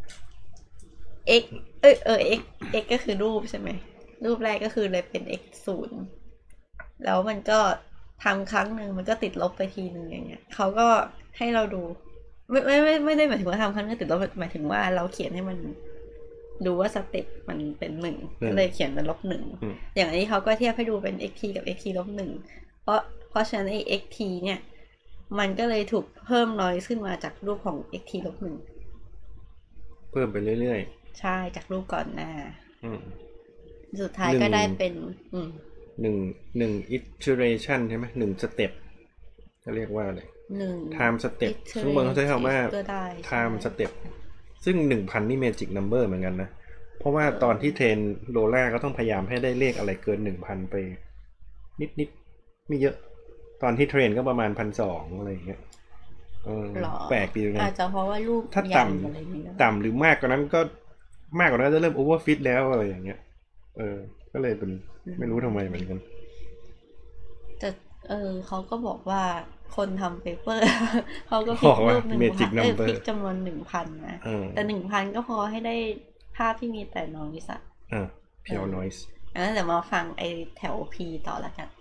x เอ้ยเออ x x ก็คือรูปใช่ไหมรูปแรกก็คือเลยเป็น x ศูนย์แล้วมันก็ทำครั้งหนึ่งมันก็ติดลบไปทีนึงอย่างเงี้ยเขาก็ให้เราดูไม่ไม่ไม่ไม่ได้หมายถึงว่าทำครั้งนึงติดลบหมายถึงว่าเราเขียนให้มันดูว่าสเต็ปมันเป็นหนึ่งก็เลยเขียนเป็นลบหนึ่งอย่างนี้เขาก็เทียบให้ดูเป็น xt กับ xt ลบหนึ่งเพราะเพราะฉะนั้นไอ้ xt เนี่ยมันก็เลยถูกเพิ่มน้อยขึ้นมาจากรูปของ xt ลบหนึ่งเพิ่มไปเรื่อยๆใช่จากรูปก่อนหน้าสุดท้ายก็ได้เป็นอืมหนึ่งหนึ่ง iteration ใช่ไหมหนึ่งสเต็ปจะเรียกว่าอะไรหนึ่ง time step ซึ่งบางเขาใช้คำว่า time step ซึ่ง หนึ่งพัน นี่ magic number เหมือนกันนะเพราะว่าตอนที่เทรนโลล่าก็ต้องพยายามให้ได้เลขอะไรเกิน หนึ่งพัน ไปนิดๆไม่เยอะตอนที่เทรนก็ประมาณ หนึ่งพันสองร้อย อะไรอย่างเงี้ยเออแปลกดีนะอาจจะเพราะว่ารูปถ้าต่ำต่ำหรือมากกว่านั้นก็มากกว่านั้นจะเริ่ม overfit แล้วอะไรอย่างเงี้ยเออก็เลยเป็นไม่รู้ทำไมเหมือนกันแต่เออเขาก็บอกว่าคนทำเปเปอร์เขาก็พิกรูปหนึ่งพันเออพิกจำนวนหนึ่งพันนะแต่หนึ่งพันก็พอให้ได้ภาพที่มีแต่ noise อ่ะอ่า pure noise อันนั้นเดี๋ยวมาฟังไอแถว P ต่อละกัน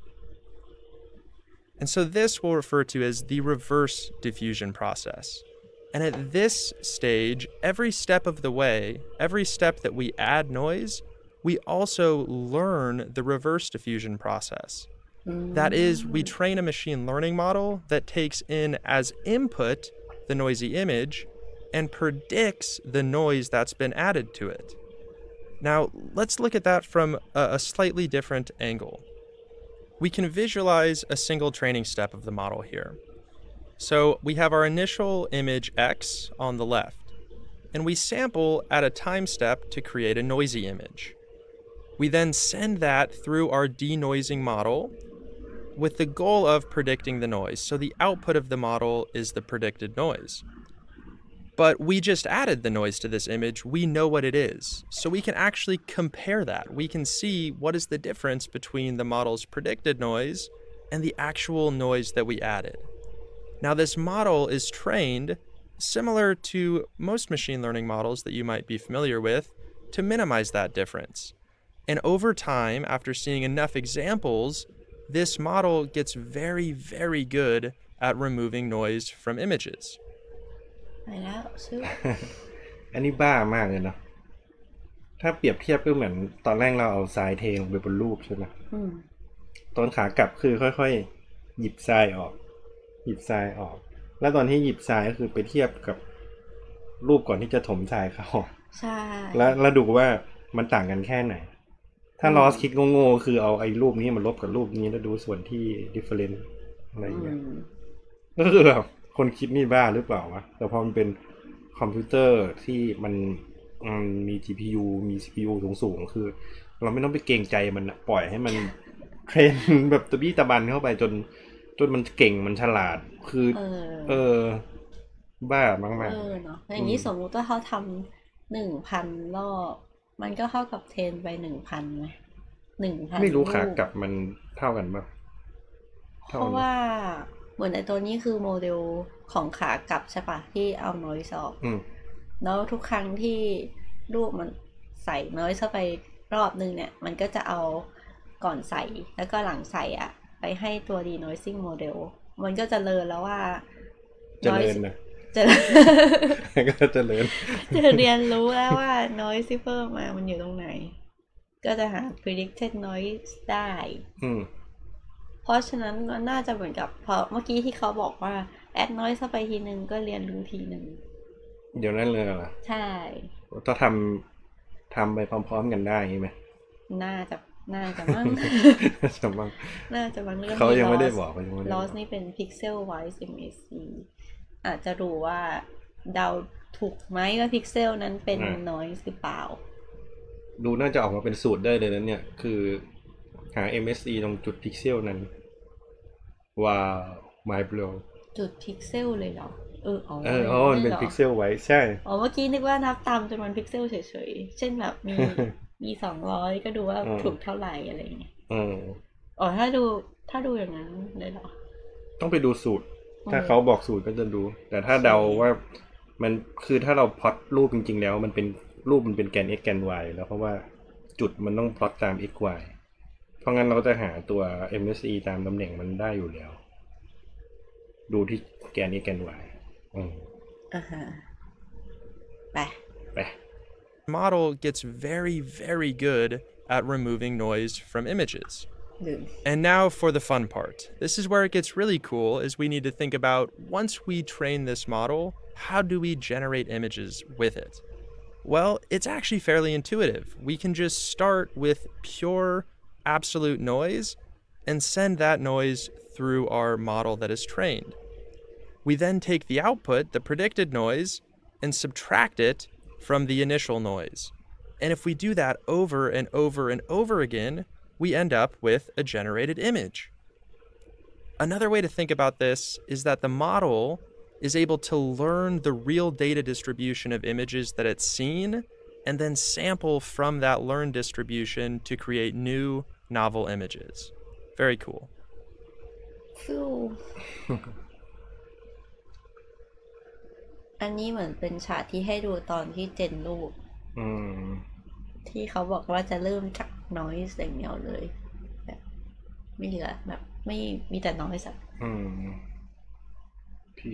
And so this we'll refer to as the reverse diffusion process. And at this stage, every step of the way, every step that we add noise, we also learn the reverse diffusion process. Mm-hmm. That is, we train a machine learning model that takes in as input the noisy image and predicts the noise that's been added to it. Now, let's look at that from a, a slightly different angle. We can visualize a single training step of the model here. So we have our initial image X on the left, and we sample at a time step to create a noisy image. We then send that through our denoising model with the goal of predicting the noise. So the output of the model is the predicted noise. But we just added the noise to this image. We know what it is. So we can actually compare that. We can see what is the difference between the model's predicted noise and the actual noise that we added. Now, this model is trained similar to most machine learning models that you might be familiar with to minimize that difference. And over time, after seeing enough examples, this model gets very, very good at removing noise from images. อันนี้บ้ามากเลยเนาะถ้าเปรียบเทียบก็เหมือนตอนแรกเราเอาทรายเทลงไปบนรูปใช่ไหมตอนขากลับคือค่อยๆหยิบทรายออกหยิบทรายออกแล้วตอนที่หยิบทรายก็คือไปเทียบกับรูปก่อนที่จะถมทรายเข้าใช่แล้วแล้วดูว่ามันต่างกันแค่ไหน ถ้าลอสคิดโง่ๆคือเอาไอ้รูปนี้มาลบกับรูปนี้แล้วดูส่วนที่ different อะไรอย่างเงี้ยก็คือแบบคนคิดนี่บ้าหรือเปล่าวะแต่พอมันเป็นคอมพิวเตอร์ที่มันมี จี พี ยู มี ซี พี ยู สูงๆคือเราไม่ต้องไปเกรงใจมันปล่อยให้มันเทรนแบบตะบี้ตะบันเข้าไปจนจนมันเก่งมันฉลาดคือเออเออบ้ามากๆเออเนาะอย่างนี้สมมุติว่าเขาทำหนึ่งพันรอบมันก็เข้ากับเทรนไปหนึ่งพันไหมหนึ่งพันไม่รู้ขากลับมันเท่ากันปะเพราะว่าเหมือนไอ้ตัวนี้คือโมเดลของขากลับใช่ปะที่เอา noise ออกแล้วทุกครั้งที่รูปมันใส่ noise เข้าไปรอบนึงเนี่ยมันก็จะเอาก่อนใส่แล้วก็หลังใส่อ่ะไปให้ตัว denoising model มันก็จะเลิร์นแล้วว่าจะเลิร์นนะจะก็จะเลิร์นจะเรียนรู้แล้วว่า noise ที่เพิ่มมามันอยู่ตรงไหนก็จะหา predicted noise ได้เพราะฉะนั้นมันน่าจะเหมือนกับพอเมื่อกี้ที่เขาบอกว่า add noise เข้าไปทีนึงก็เรียนรู้ทีนึงเดี๋ยวนั้นเลยเหรอใช่ต้องทำทำไปพร้อมๆกันได้ใช่ไหมน่าจะน่าจะมั้งจะมั้งน่าจะมั้งเขายังไม่ได้บอกเขายังไม่ได้ loss นี่เป็น pixel wise เอ็ม เอส ซี อาจจะรู้ว่าเดาถูกไหมว่า pixel นั้นเป็น noise หรือเปล่าดูน่าจะออกมาเป็นสูตรได้เลยนั้นเนี่ยคือหา เอ็ม เอส อี ตรงจุด pixel นั้นว้าว my blow จุด pixel เลยเหรอเอออ๋อเอออ๋อมันเป็น pixel ไว้ใช่อ๋อเมื่อกี้นึกว่านับตามจำนวน pixel เฉยๆเช่นแบบมีมีสองร้อยก็ดูว่าถูกเท่าไหร่อะไรอย่างเงี้ยอ๋อถ้าดูถ้าดูอย่างนั้นเลยเหรอต้องไปดูสูตรถ้าเขาบอกสูตรก็จะดูแต่ถ้าเดาว่ามันคือถ้าเราพล็อตรูปจริงๆแล้วมันเป็นรูปมันเป็นแกน x แกน y แล้วเพราะว่าจุดมันต้องพล็อตตาม x y เพราะงั้นเราจะหาตัว เอ็ม เอส อี ตามตำแหน่งมันได้อยู่แล้วดูที่แกน x แกน y อืมอ่าฮะไปไป Model gets very very good at removing noise from images. And now for the fun part. This is where it gets really cool, is we need to think about, once we train this model, how do we generate images with it? Well, it's actually fairly intuitive. We can just start with pure absolute noise and send that noise through our model that is trained. We then take the output, the predicted noise, and subtract it from the initial noise. And if we do that over and over and over again, we end up with a generated image. Another way to think about this is that the model is able to learn the real data distribution of images that it's seen and then sample from that learned distribution to create new novel images. Very cool. อันนี้เหมือนเป็นฉากที่ให้ดูตอนที่เจนรูปที่เขาบอกว่าจะเริ่มจาก noise อย่างเดียวเลยแบบไม่เหลือแบบไม่มีแต่ noise อ่ะพี่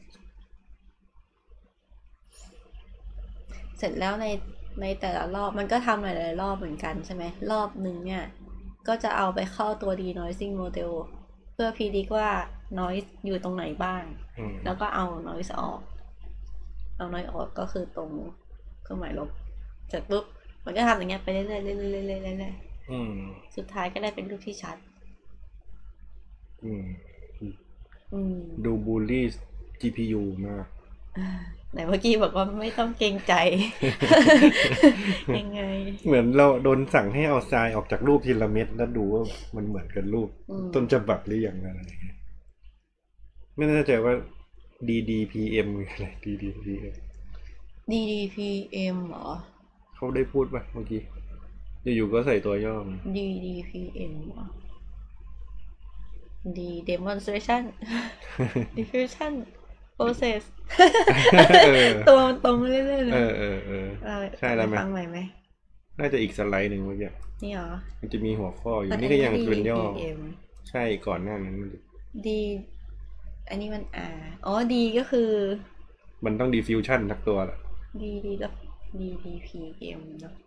เสร็จแล้วในในแต่ละรอบมันก็ทำหลายๆรอบเหมือนกันใช่ไหมรอบหนึ่งเนี่ยก็จะเอาไปเข้าตัว denoising model เพื่อพิจิตรว่า noise อยู่ตรงไหนบ้างแล้วก็เอา noise ออกเอา noise ออกก็คือตรงเครื่องหมายลบเสร็จปุ๊บมันก็ทำอย่างเงี้ยไปเรื่อยๆเรื่อยๆเรื่อยๆสุดท้ายก็ได้เป็นรูปที่ชัดดูบูลลี่ จี พี ยู มากไหนเมื่อกี้บอกว่าไม่ต้องเกรงใจยังไงเหมือนเราโดนสั่งให้เอาทรายออกจากรูปทีละเม็ดแล้วดูว่ามันเหมือนกันรูปต้นฉบับหรือยังอะไรอย่างเงี้ยไม่แน่ใจว่า ดี ดี พี เอ็ม อะไร ดี ดี พี เอ็มดี ดี พี เอ็ม เหรอเขาได้พูดป่ะเมื่อกี้อยู่ๆก็ใส่ตัวย่อดี ดี พี เอ็ม เหรอ D demonstration diffusion process ตัวมันตรงเรื่อยๆเลยเออเออเออใช่แล้วไหมฟังใหม่ไหมน่าจะอีกสไลด์หนึ่งเมื่อกี้นี่เหรอมันจะมีหัวข้ออยู่นี่ก็ยังเป็นย่อใช่ก่อนหน้านั้นมันดีอันนี้มันอ่าอ๋อดีก็คือมันต้อง diffusion ทักตัวแหละดีดีแล้วดี ดี พี เอ็ม เนาะ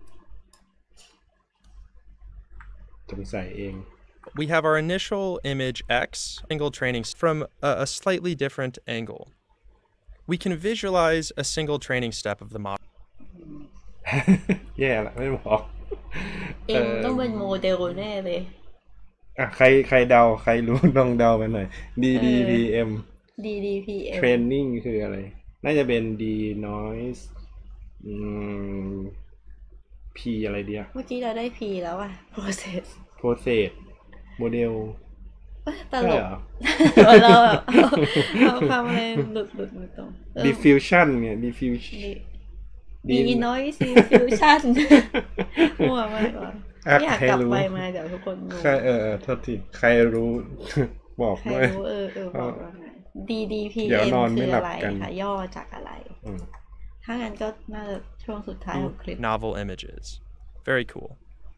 สงสัยเอง We have our initial image X, single training from a, a slightly different angle. We can visualize a single training step of the model. แย่ละไม่บอกเอ็มต้องเป็นโมเดลแน่เลยอ่ะใครใครเดาใครรู้ลองเดามาหน่อย ดี ดี พี เอ็มดี ดี พี เอ็ม training คืออะไรน่าจะเป็น D noise อืม P อะไรเดียวเมื่อกี้เราได้ P แล้วอ่ะ process process model ตลกเหรอเราแบบเอาคำอะไรหลุดหลุดมาตรง diffusion เนี่ย diffusion ดี noise diffusion มั่วมากกว่าไม่อยากกลับไปมาเดี๋ยวทุกคนงงใครเออโทษทีใครรู้ บอกใครด้วยรู้เออเออบอกว่าไง ดี ดี พีเดี๋ยวเอ็มนอนไม่คือหลับอะไรกันคะย่อจากอะไรอืมถ้างั้นก็น่าจะช่วงสุดท้ายของคลิป Novel images. Very cool.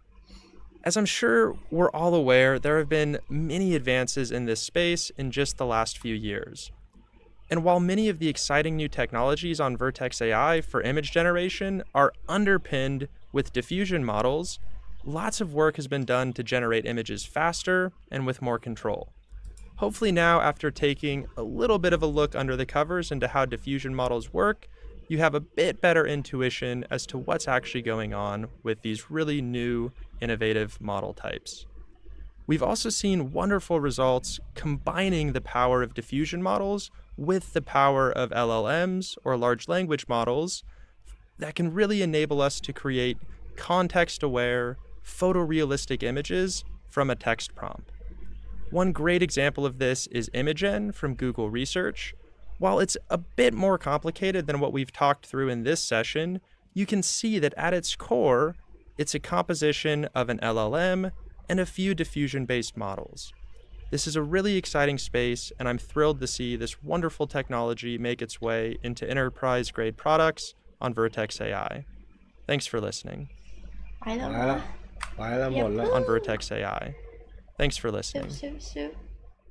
As I'm sure we're all aware, there have been many advances in this space in just the last few years. And while many of the exciting new technologies on Vertex A I for image generation are underpinned with diffusion models, lots of work has been done to generate images faster and with more control. Hopefully now, after taking a little bit of a look under the covers into how diffusion models work, you have a bit better intuition as to what's actually going on with these really new, innovative model types. We've also seen wonderful results combining the power of diffusion models with the power of L L Ms or large language models that can really enable us to create context-aware, photorealistic images from a text prompt. One great example of this is Imagen from Google Research. While it's a bit more complicated than what we've talked through in this session, you can see that at its core, it's a composition of an L L M and a few diffusion-based models. This is a really exciting space, and I'm thrilled to see this wonderful technology make its way into enterprise-grade products on Vertex A I. Thanks for listening. ไปแล้วไปแล้วไปแล้วหมดแล้ว On Vertex A I. Thanks for ชึบ listening. ชึบชึบ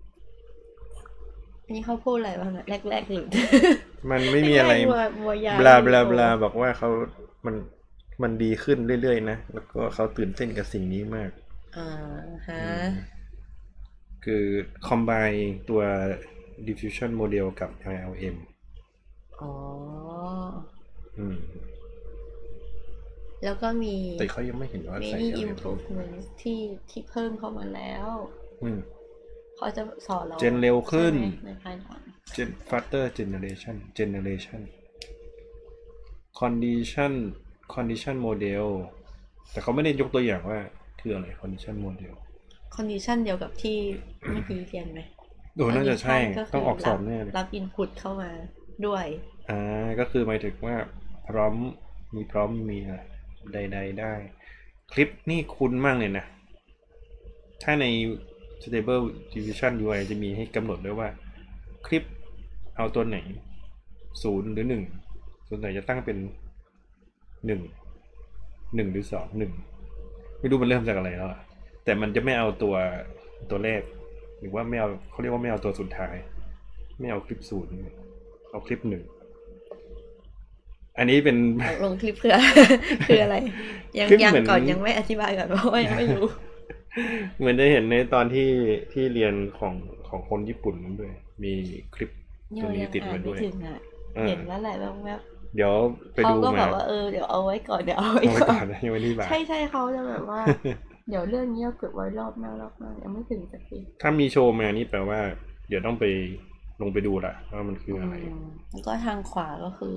อันนี้เขาพูดอะไรบ้างอะแรกๆหลุดมันไม่มีอะไรแกๆมัวยาวบลาบลาบลาบอกว่าเขามันมันดีขึ้นเรื่อยๆนะแล้วก็เขาตื่นเต้นกับสิ่งนี้มากอ่าฮะคือคอมไบตัว diffusion model กับ L L M อ๋ออืมแล้วก็มีแต่เขายังไม่เห็นว่ามีใส่นี่ L L M improvement ที่ที่เพิ่มเข้ามาแล้วอืมเขาจะสอนเราเจนเร็วขึ้นใช่ไหมในภายหลัง Gen faster generation generation condition condition model แต่เขาไม่ได้ยกตัวอย่างว่าคืออะไร condition model condition เดียวกับที่เมื่อกี้เรียนไหมโอ้น่าจะใช่ Condition คืต้องออกสอบแน่เลยรับ input เข้ามาด้วยอ่าก็คือหมายถึงว่าพร้อมมีพร้อมมีอะไรใดๆได้ คลิปนี่คุ้นมากเลยนะ ถ้าใน stable diffusion ยู ไอ จะมีให้กำหนดด้วยว่าคลิปเอาตัวไหนศูนย์หรือหนึ่งส่วนไหนจะตั้งเป็นหนึ่งหนึ่งหรือสองหนึ่งไม่รู้มันเริ่มจากอะไรแล้วอะแต่มันจะไม่เอาตัวตัวแรกหรือว่าไม่เอาเขาเรียกว่าไม่เอาตัวสุดท้ายไม่เอาคลิปศูนย์เอาคลิปหนึ่งอันนี้เป็นลงคลิปเพื่อ คืออะไร ยังคลิปยังเหมือนก่อนยังไม่อธิบายก่อนเพราะว่ายังไม่รู้เหมือนได้เห็นในตอนที่ที่เรียนของของคนญี่ปุ่นนั้นด้วยมีคลิปยัตัวงนี้ยังติดอ่ามาน ด้วยไม่ถึงอ่ะเออเห็นแล้วแหละแบบแบบเดี๋ยวไปเขาดูก็มาแบบว่าเออเดี๋ยวเอาไว้ก่อนเดี๋ยวเอาไว้เอาไว้ก่ก่ออนนนะยังไม่ได้บายใช่ใช่เขาจะแบบว่า เดี๋ยวเรื่องนี้เอาเก็บไว้รอบหน้ารอบหน้ายังไม่ถึงสักทีถ้ามีโชว์มานี่แปลว่า เดี๋ยวต้องไปลงไปดูละว่ามันคืออะไรอืมแล้วก็ทางขวาก็คือ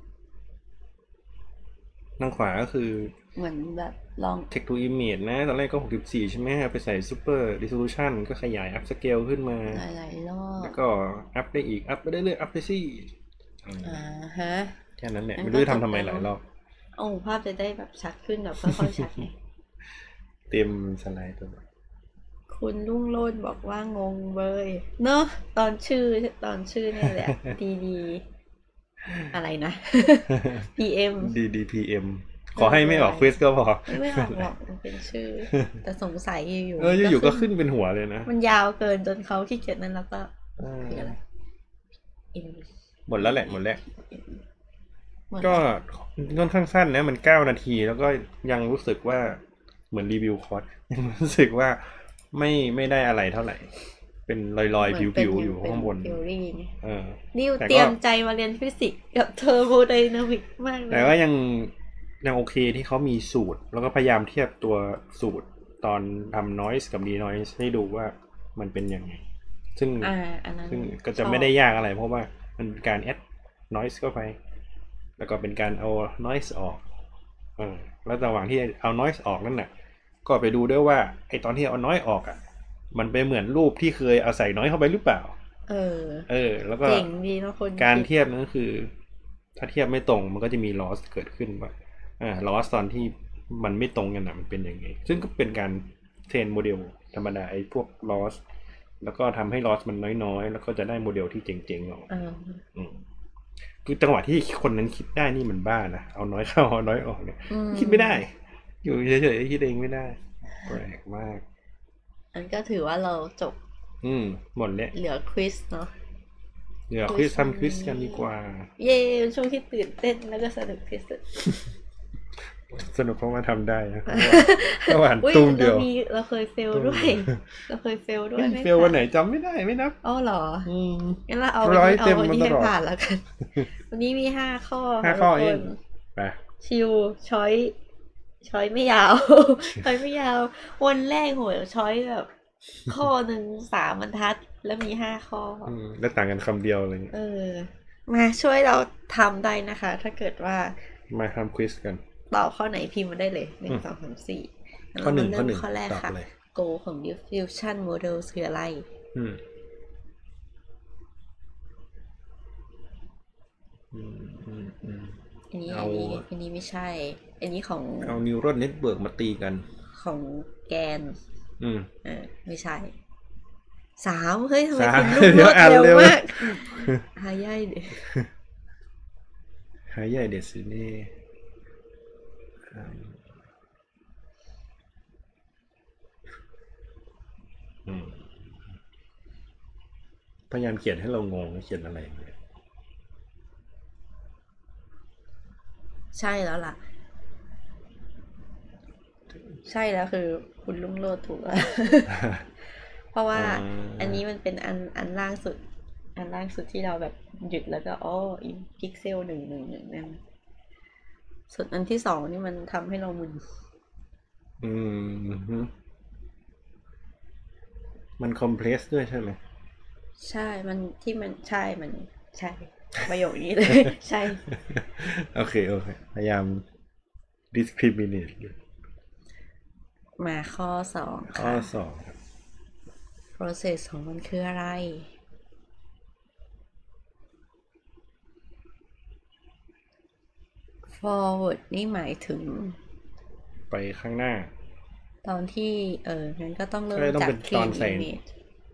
ทางขวาก็คือเหมือนแบบลอง text to image นะตอนแรกก็หกสิบสี่ใช่ไหมไปใส่ super resolution ก็ขยาย up scale ขึ้นมาหลายๆรอบแล้วก็อัพได้อีกอัพไปเรื่อยๆอัพไปสิอ่าฮะแค่นั้นแหละงั้นไม่รู้จะก็ทำทำไมจบแล้วหลายรอบโอ้ภาพจะได้แบบชัดขึ้นแบบค่อยๆชัดไงเต็มสไลด์ตัวคุณรุ่งโรจน์บอกว่างงเว้ยเนอะตอนชื่อตอนชื่อเนี่ยแหละ ดีดีอะไรนะ พี เอ็มดี ดี พี เอ็ม ขอให้ไม่ออกควิสก็พอไม่ออกหรอกมันเป็นชื่อ แต่สงสัยอยู่ๆเอออยู่ๆก็ขึ้นเป็นหัวเลยนะมันยาวเกินจนเขาขี้เกียจนั่นแล้วก็เออคืออะไรหมดแล้วแหละหมดแล้วเหมือนก็ค่อนข้างสั้นนะมันเก้านาทีแล้วก็ยังรู้สึกว่าเหมือนรีวิวคอร์สยังรู้สึกว่าไม่ไม่ได้อะไรเท่าไหร่ เป็นลอยๆเหมืผิอนวๆอยู่เป็นข้างบน theory ไงเออนิวแต่ก็เตรียมใจมาเรียนฟิสิกส์กับเทอร์โมไดนามิกมากเลยแต่ก็ยังยังโอเคที่เขามีสูตรแล้วก็พยายามเทียบตัวสูตรตอนทำ noise กับ denoise ให้ดูว่ามันเป็นยังไงซึ่งอ่าอันนั้นซึ่งก็จะไม่ได้ยากอะไรเพราะว่ามันเป็นการ add noise เข้าไปแล้วก็เป็นการเอา noise ออกเออแล้วระหว่างที่เอา noise ออกนั่นน่ะก็ไปดูด้วยว่าไอตอนที่เอา noise ออกอ่ะมันไปเหมือนรูปที่เคยเอาใส่ noise เข้าไปหรือเปล่าเออเออแล้วก็เจ๋งดีนะคนการเทียบนั้นก็คือถ้าเทียบไม่ตรงมันก็จะมี loss เกิดขึ้นว่าอ่า loss ตอนที่มันไม่ตรงกันนะมันเป็นยังไงซึ่งก็เป็นการเทรนโมเดลธรรมดาไอ้พวก loss แล้วก็ทำให้ loss มันน้อยๆแล้วก็จะได้โมเดลที่เจ๋งๆออกอืมคือจังหวะที่คนนั้นคิดได้นี่มันบ้านะเอาน้อยเข้าเอาน้อยออกเนี่ยคิดไม่ได้อยู่เฉยๆคิดเองไม่ได้แปลกมากอันก็ถือว่าเราจบอืมหมดแล้วเหลือควิสเนาะเดี๋ยวควิสทำควิสกันดีกว่าเย้ช่วงที่ตื่นเต้นแล้วก็สนุกที่สุดสนุกเพราะว่าทำได้นะเมื่อวานตุ้มเดียวเราเคยเฟลด้วยเราเคยเฟลด้วยเฟลวันไหนจำไม่ได้ไม่นับอ๋อเหรองั้นเราเอาวันนี้เอาวันนี้ให้ผ่านแล้วกันวันนี้มีห้าข้อห้าข้อเองไปชิวช้อยช้อยไม่ยาวช้อยไม่ยาววันแรกโหยช้อยแบบข้อหนึ่งสามบรรทัดแล้วมีห้าข้อแล้วต่างกันคำเดียวอะไรเงี้ยเออมาช่วยเราทำได้นะคะถ้าเกิดว่ามาทำควิสกันตอบข้อไหนพิมพ์มาได้เลยหนึ่งสองสามสี่ข้อหนึ่งข้อหนึ่งข้อแรกค่ะ goal ของ diffusion model คืออะไรอืมอืมอืมอืมอันนี้อันนี้อันนี้ไม่ใช่อันนี้ของเอา neural network มาตีกันของแกนอืมเออไม่ใช่สามเฮ้ยทำไมคุณลูกรวดเร็วมากหายใหญ่เด็ดหายใหญ่เด็ดสินี่พยายามเขียนให้เรางงเขียนอะไรใช่แล้วล่ะใช่แล้วคือคุณลุงโลดถูกแล้วเพราะว่าอันนี้มันเป็นอันอันล่างสุดอันล่างสุดที่เราแบบหยุดแล้วก็อ๋ออีพิกเซลหนึ่งหนึ่งหนึ่งนั่นส่วนอันที่สองนี่มันทำให้เรามึนอืมมันคอมเพล็กซ์ด้วยใช่ไหมใช่มันที่มันใช่มันใช่ประโยคนี้เลยใช่โอเคโอเคพยายาม discriminate มาข้อสองข้อสอง process ของมันคืออะไร forward นี่หมายถึงไปข้างหน้าตอนที่เอองั้นก็ต้องเริ่มจาก clean image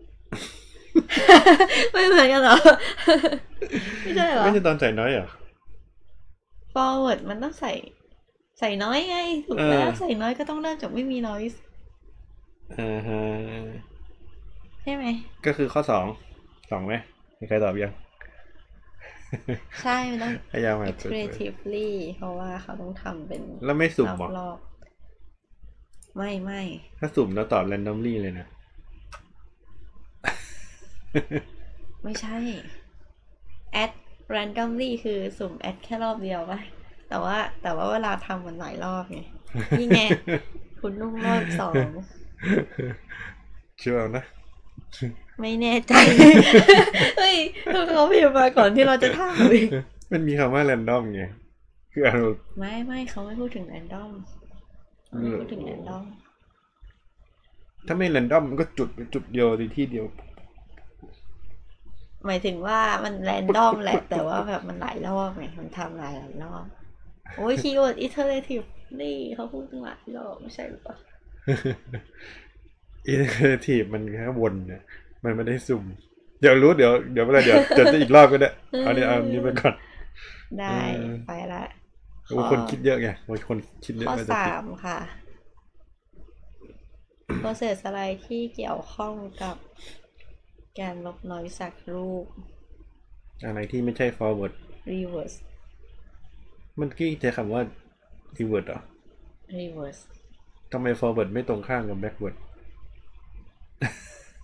ไม่เหมือนกันเหรอไม่ใช่เหรอไม่ใช่ตอนใส่น้อยเหรอ forward มันต้องใส่ใส่น้อยไงถูกแล้วใส่น้อยก็ต้องเริ่มจากไม่มี noise อ่าฮะใช่ไหมก็คือข้อสองสองไหมมีใครตอบยังใช่มันต้องพยายาม iteratively เพราะว่าเขาต้องทำเป็นแล้วไม่สุ่มหรอไม่ไม่ถ้าสุ่มแล้วตอบ randomly เลยนะไม่ใช่ add randomly คือสุ่ม add แค่รอบเดียวป่ะแต่ว่าแต่ว่าเวลาทำมันหลายรอบไงนี่ไงคุณนุ่งรอบสองเชื่อนะไม่แน่ใจเฮ้ยเขาพิมพ์มาก่อนที่เราจะทำเลยมันมีคำว่า random ไงคือเอาไม่ไม่เขาไม่พูดถึง random ไม่พูดถึง random ถ้าไม่ random มันก็จุดจุดเดียวที่เดียวหมายถึงว่ามัน random แหละแต่ว่าแบบมันหลายรอบไงมันทำหลายหลายรอบโอ้ยคีย์เวิร์ด iterative นี่เขาพูดถึงหลายรอบไม่ใช่หรือเปล่า iterative มันแค่วนเนี่ยมันไม่ได้สุ่มเดี๋ยวรู้เดี๋ยวเดี๋ยวเวลาเดี๋ยวจะจะอีกรอบก็ได้เอาเนี่ยเอานี้ไปก่อนได้ไปละคนคิดเยอะไงบางคนคิดเยอะข้อสามค่ะ process อะไรที่เกี่ยวข้องกับการลบน้อยสักรูปอะไรที่ไม่ใช่ forward reverse มันกี้ใช้คำว่า reverse เหรอ reverse ทำไม forward ไม่ตรงข้ามกับ backward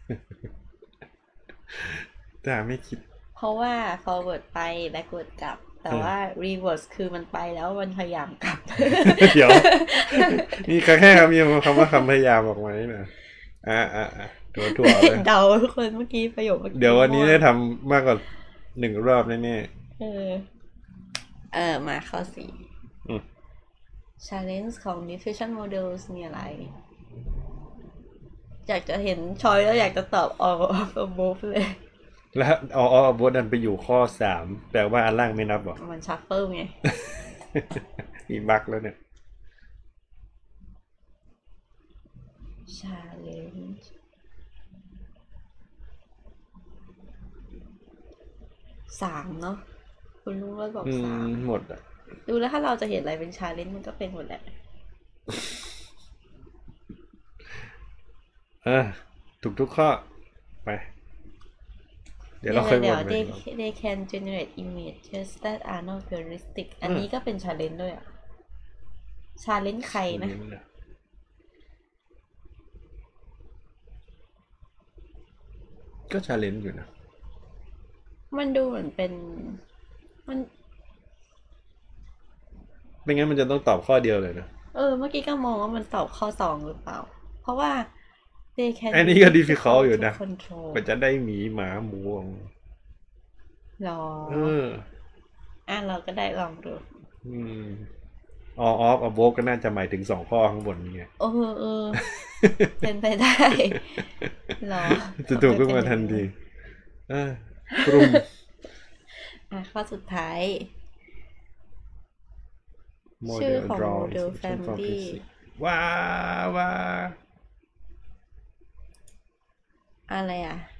แต่ไม่คิดเพราะว่า forward ไป backward กลับแต่ว่า reverse คือมันไปแล้วมันพยายามกลับเดี๋ยวนี่แค่คำยังคำว่าคำพยายามออกมานี่นะอ่าอ่าอ่าถั่วถั่วเลยเดาทุกคนเมื่อกี้ประโยคเมื่อกี้เดี๋ยววันนี้ได้ทำมากกว่าหนึ่งรอบแน่เออเออมาข้อสี่อืม challenge ของ diffusion models มีอะไร อยากจะเห็นชอยแล้วอยากจะตอบ all of above เลยๆแล้วเอาเอาบทดันไปอยู่ข้อสามแปลว่าอันล่างไม่นับหรอมันชัฟเฟิลไงมีบั๊กแล้วเนี่ย challenge สามเนาะคุณลุงว่าบอกอืสามมหมดอ่ะดูแล้วถ้าเราจะเห็นอะไรเป็น challenge มันก็เป็นหมดแหละเออถูกทุกข้อไปเดี๋ยวเราค่อยวนเดี๋ยวไป they they can generate images that are not realistic อันนี้ก็เป็น challenge ด้วยอ่ะ challenge ใครนะก็ชาเลนจ์อยู่นะมันดูเหมือนเป็นมันไม่งั้นมันจะต้องตอบข้อเดียวเลยนะเออเมื่อกี้ก็มองว่ามันตอบข้อสองหรือเปล่า เพราะว่า they can อันนี้ก็ difficult อยู่นะ control กว่าจะได้หมีหมาหมูรอเอออ่ะเราก็ได้ลองดูอืมอออฟอโบก็น่าจะหมายถึงสองข้อข้างบนนี่ไงเออเออ เป็นไปได้รอจะถูกขึ้นมาทันทีเออกลุ่มอ่ะข้อสุดท้ายโมชื่เดอลของดรอ model family ว้าว้าอะไรอ่ะ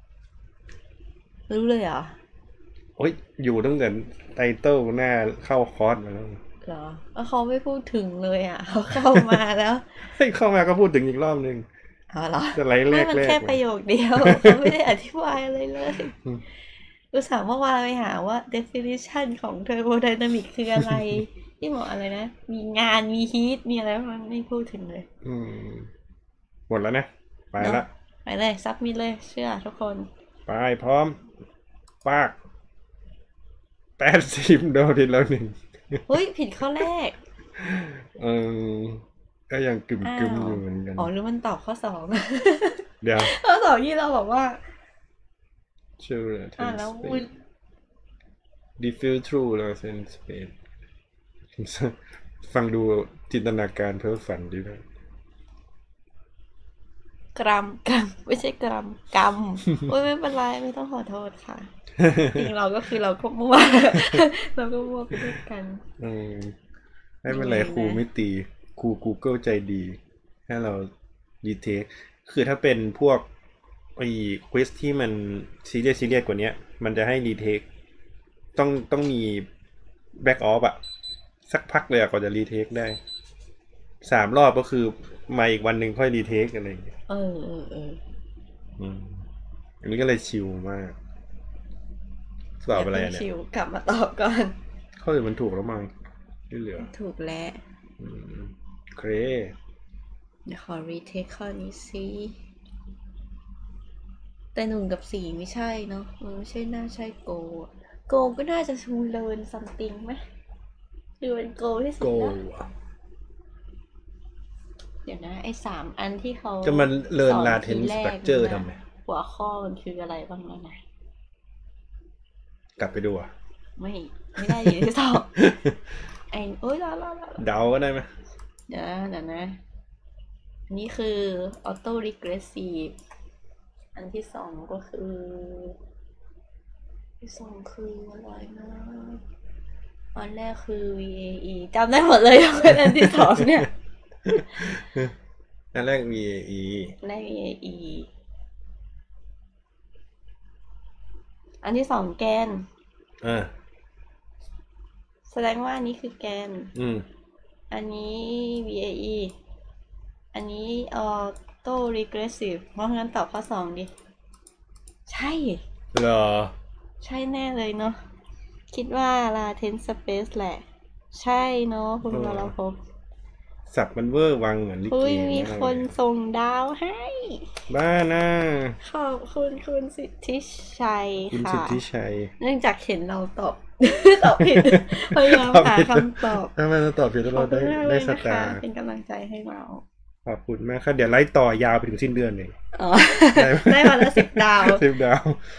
รู้เลยเหรอโอ้ยอยู่ตั้งแต่ไตเติลหน้าเข้าคอร์สมาแล้วเหรอแล้วเขาไม่พูดถึงเลยอ่ะ เขาเข้ามาแล้วเฮ้ยเข้ามาก็พูดถึงอีกรอบนึงอ๋อเหรอจะไล่แรไม่กมันแรกแค่ประโยคเดียว เขาไม่ได้อธิบายอะไรเลยอุตส่าห์เมื่อวานไปหาว่า definition ของ thermodynamic คืออะไร ที่บอกอะไรนะ มีงานมี heat มีอะไรมันไม่พูดถึงเลยอืมหมดแล้วนะไปละไปเลยซับมิดเลยเชื่อทุกคนไปพร้อมปากแปดสิบโดนทีแล้วหนึ่งเฮ้ย ผิดข้อแรกเออก็ยังกึ่มอ้าวกึมอยู่เหมือนกันอ๋อหรือมันตอบข้อสองเดี๋ยวข้อสองที่เราบอกว่าชื่ออ่าแล้ววุ้น diffuse through แล้ว sense space ฟังดูจินตนาการเพ้อฝันดีนะกรัมกรัมไม่ใช่กรัมกรัมโอ้ยไม่เป็นไรไม่ต้องขอโทษค่ะ จริงเราก็คือเราก็มั่ว เราก็มั่วไปด้วยกันอืมไม่เป็นไรยังไงนะครูไม่ตีครู Google ใจดีให้เรารีเทคคือถ้าเป็นพวกไอ้ควิสที่มันซีเรียสซีเรียสกว่านี้มันจะให้รีเทคต้องต้องมีแบ็กออฟอะสักพักเลยอะกว่าจะรีเทคได้สามรอบก็คือมาอีกวันหนึ่งค่อยรีเทคอะไรอย่างเงี้ยเออเออเอออืมอันนี้ก็เลยชิลมากตอบอะไรอะเนี่ยชิวกลับมาตอบก่อนข้ออื่นมันถูกแล้วมั้งที่เหลือถูกแล้วอืมโอเคเดี๋ยวขอรีเทคข้อนี้สิแต่หนึ่งกับสี่ไม่ใช่เนาะมันไม่ใช่น่าใช่โกโกก็น่าจะชูเลินซัมติงไหมหรือเป็นโกที่สุดโกแล้วเดี๋ยวนะไอ้สามอันที่เขาจะมาเรียนสอน latent ทีแรก structure นะทำไมหัวข้อมันคืออะไรบ้างแล้วนะกลับไปดูอ่ะไม่ไม่ได้อยู่ที่สอบไอ้โอ้ยรอรอรอเดาก็ได้ไหมเดี๋ยวนะเดี๋ยวนะอันนี้คือ auto regressive อันที่สองก็คือที่สองคืออะไรนะอันแรกคือ วี เอ อี จำได้หมดเลยยกเว้นอันที่สองเนี่ยอันแรก วี เอ อีอันแรก วี เอ อี อันที่สองแกนอ่าแสดงว่าอันนี้คือแกนอืมอันนี้ วี เอ อี อันนี้ auto regressive เพราะงั้นตอบข้อสองดิ ใช่เหรอใช่แน่เลยเนาะ คิดว่า latent space แหละ ใช่เนาะคุณวรภพสับมันเวอร์วังเหมือนลิอุ้เกยมีมากคนเลยส่งดาวให้บ้าน่าขอบคุณคุณสิทธิชัยคุณค่ะสิทธิชัยเนื่องจากเห็นเราตอบตอบผิดพยายามหาคำตอบถ้ามันตอบผิดแล้วเราได้ได้สตาร์เป็นกำลังใจให้เราขอบคุณมากครับเดี๋ยวไล่ต่อยาวไปถึงสิ้นเดือนเลยอ๋อ ได้มาละสิบดาวสิบดาว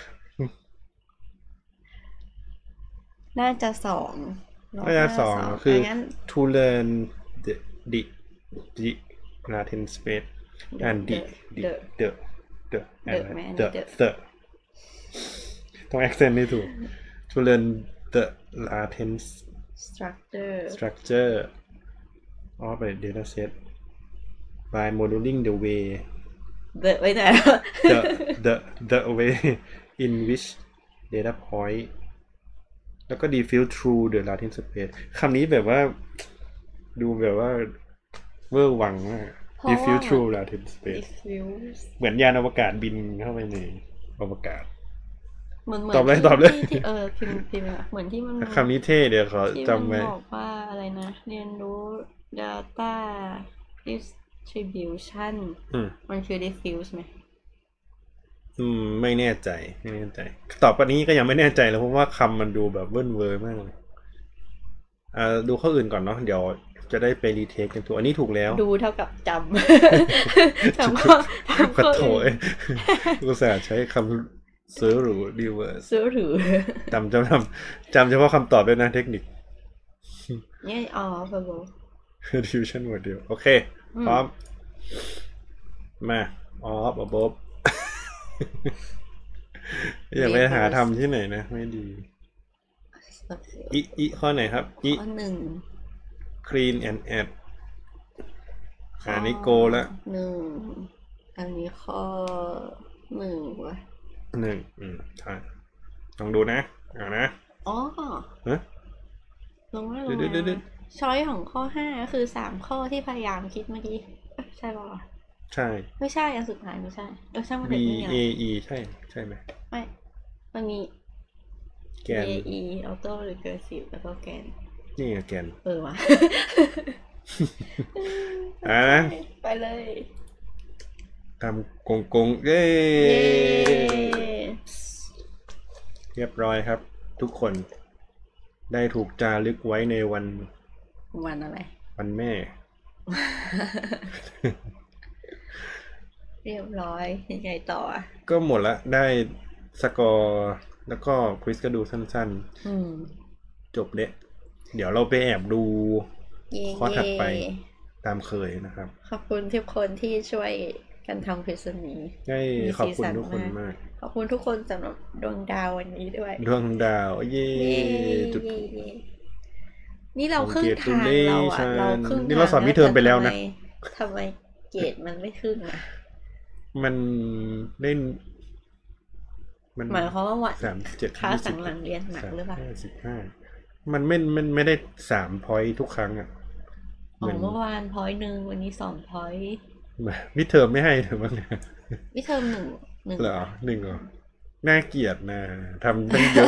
น่าจะสองน่าจะสองคืองั้น to learn the the the latent space and the the the the the the ต้อง accent ให้ถูก to learn the latent structure structure of a data set by modeling the way เดอะไว้ไหน the the the way in which data point แล้วก็ diffuse through the latent space คำนี้แบบว่าดูแบบว่าเวอร์วังมาก diffuse through latent space เหมือนยานอวกาศบินเข้าไปในอวกาศเหมือนเหมือนตอบเลยตอบเลยที่เออพิมพ์พิมพ์อะเหมือนที่มันคำนี้เท่เดี๋ยวขอที่จำมันไว้บอกว่าอะไรนะ เรียนรู้ data distribution อืมมันคือ diffuse ไหมอืมไม่แน่ใจไม่แน่ใจตอบปันนี้ก็ยังไม่แน่ใจแล้วเพราะว่าคำมันดูแบบเวิ้นเวอร์มากเลยอ่าดูข้ออื่นก่อนเนาะเดี๋ยวจะได้ไปรีเทคกันตัวอันนี้ถูกแล้วดูเท่ากับจำ จำข้อจำขอข้อโทษอื่นอุตส่าห์ใช้คำซื้อหรือรีเวิร์สซื้อหรือจำจำจำจำเฉพาะคำตอบด้วยนะเทคนิคเนี่ยอ๋อแบบ diffusion model โอเคพร้อมมาออฟอบอบอย่าไปหาทำที่ไหนนะไม่ดีอีอีข้อไหนครับอีข้อหนึ่ง clean and add อันนี้โกละหนึ่งอันนี้ข้อหนึ่งวะหนึ่งอืมใช่ลองดูนะเอานะอ๋อฮะลงมาลเดี๋งยวเดี๋ยวเดี๋มายวช้อยของข้อห้าก็คือสามข้อที่พยายามคิดเมื่อกี้เอ๊ะใช่ป่าวะใช่ไม่ใช่อันสุดท้ายไม่ใช่เออช่างมัน B เถอะนี่ไง A E ใช่ใช่ไหมไม่มันมีแก A น E auto recursive แล้วก็แกนนี่ไงแกนเออวะอ่านะไปเลยทำกงกงเย้เย้เรียบร้อยครับ ทุกคนได้ถูกจารึกไว้ในวันวันอะไรวันแม่เรียบร้อยยังไงต่ออ่ะก็หมดละได้สกอร์แล้วก็ควิสก็ดูสั้นอืมๆ จบเละเดี๋ยวเราไปแอบดูเย้ข้อถัดไปตามเคยนะครับขอบคุณทุกคนที่ช่วยกันทำควิสนี้ให้มีขอบคุณสีสันทุกคนมากมากขอบคุณทุกคนสำหรับดวงดาววันนี้ด้วยดวงดาวเย้เย้จุดเย้เย้นี่เราครึ่งทาง Congratulations เราอะเราครึ่งนี่เราสอนมิดเทอมไปแล้วนะทำไมเกรดมันไม่ขึ้นอ่ะมันเล่นมันหมายความว่าวันสามเจ็ดคลาสหลังๆเรียนหนักหรือเปล่าห้าสิบห้ามันไม่มันไม่ได้สามพอยทุกครั้งอ่ะอ๋อเมื่อวานพอยหนึ่งวันนี้สองพอยมิดเทอมไม่ให้หรือมั้งวิเทอมหนึ่งหนึ่งเหรอหนึ่งเหรอน่าเกลียดนะทำตั้งเยอะ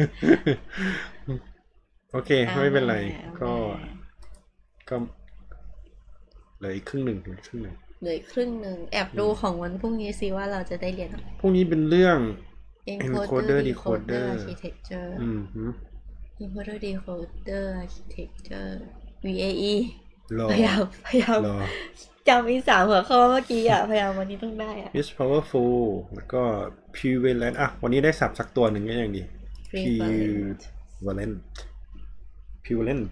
โอเค ไม่เป็นไร ก็ก็เหลืออีกครึ่งหนึ่งเหลือครึ่งหนึ่งเหลือครึ่งหนึ่งแอบดูของวันพรุ่งนี้ซิว่าเราจะได้เรียนอะไรพวกนี้เป็นเรื่อง encoder decoder architecture อืมฮึ encoder decoder architecture วี เอ อีรอพยายามพยายามรอจำมีสามหัวข้อเมื่อกี้อ่ะ พยายามวันนี้ต้องได้อ่ะ is powerful แล้วก็ prevalent อ่ะ วันนี้ได้สับสักตัวหนึ่งก็ยังดี prevalent prevalent prevalent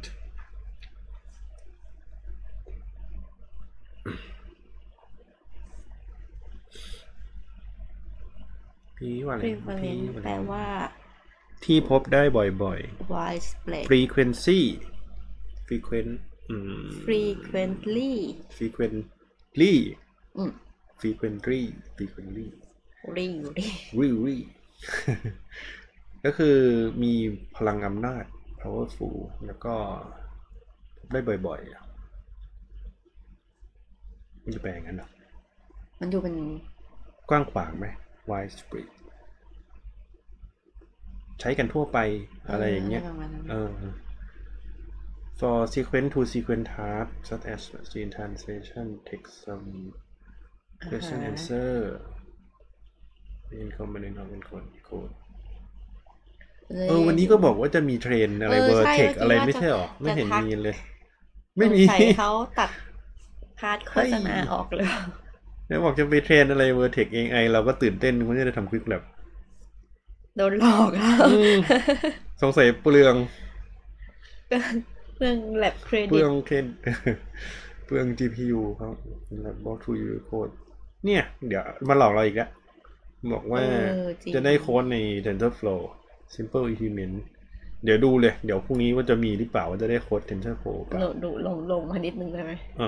พี่ว่าอะไร prevalent แปลว่าที่พบได้บ่อย widespread ๆ frequency frequent อืม frequently frequently อืม frequently frequently รีรี really ก็คือมีพลังอำนาจ powerful แล้วก็พบได้บ่อยๆมันจะแปลงงั้นหรอมันดูเป็นกว้างขวางไหม widespread ใช้กันทั่วไปอะไรอย่างเงี้ย เออ for sequence to sequence task such as machine translation text sum question answer in combination of encode code เออวันนี้ก็บอกว่าจะมีเทรนอะไรเออเวอร์ใช่เทคเมื่อกี้อะไรว่าไม่จะใช่หรอไม่เห็นจะทักมีเลย ไม่มีสงสัยเขาตัดพาร์ทโฆษณาออกเลยแล้วบอกจะไปเทรนอะไรเวอร์เทคเองไอเราก็ตื่นเต้นว่าจะได้ทำควิกแลบโดนหลอกแล้วอืม สงสัยเปลืองเรื่องแลบเครเปลืดิตองเคน เปลือง จี พี ยู ครับแล้ว บอก to your code เนี่ย เดี๋ยวมาหลอกเราอีกแล้วบอกว่าเออจริงจะได้โค้ดใน TensorFlow Simple Implement เดี๋ยวดูเลย เดี๋ยวพรุ่งนี้ว่าจะมีหรือเปล่าว่าจะได้โค้ด TensorFlow เปล่าโดดูลงลงมานิดนึงได้ไหมอ่ะ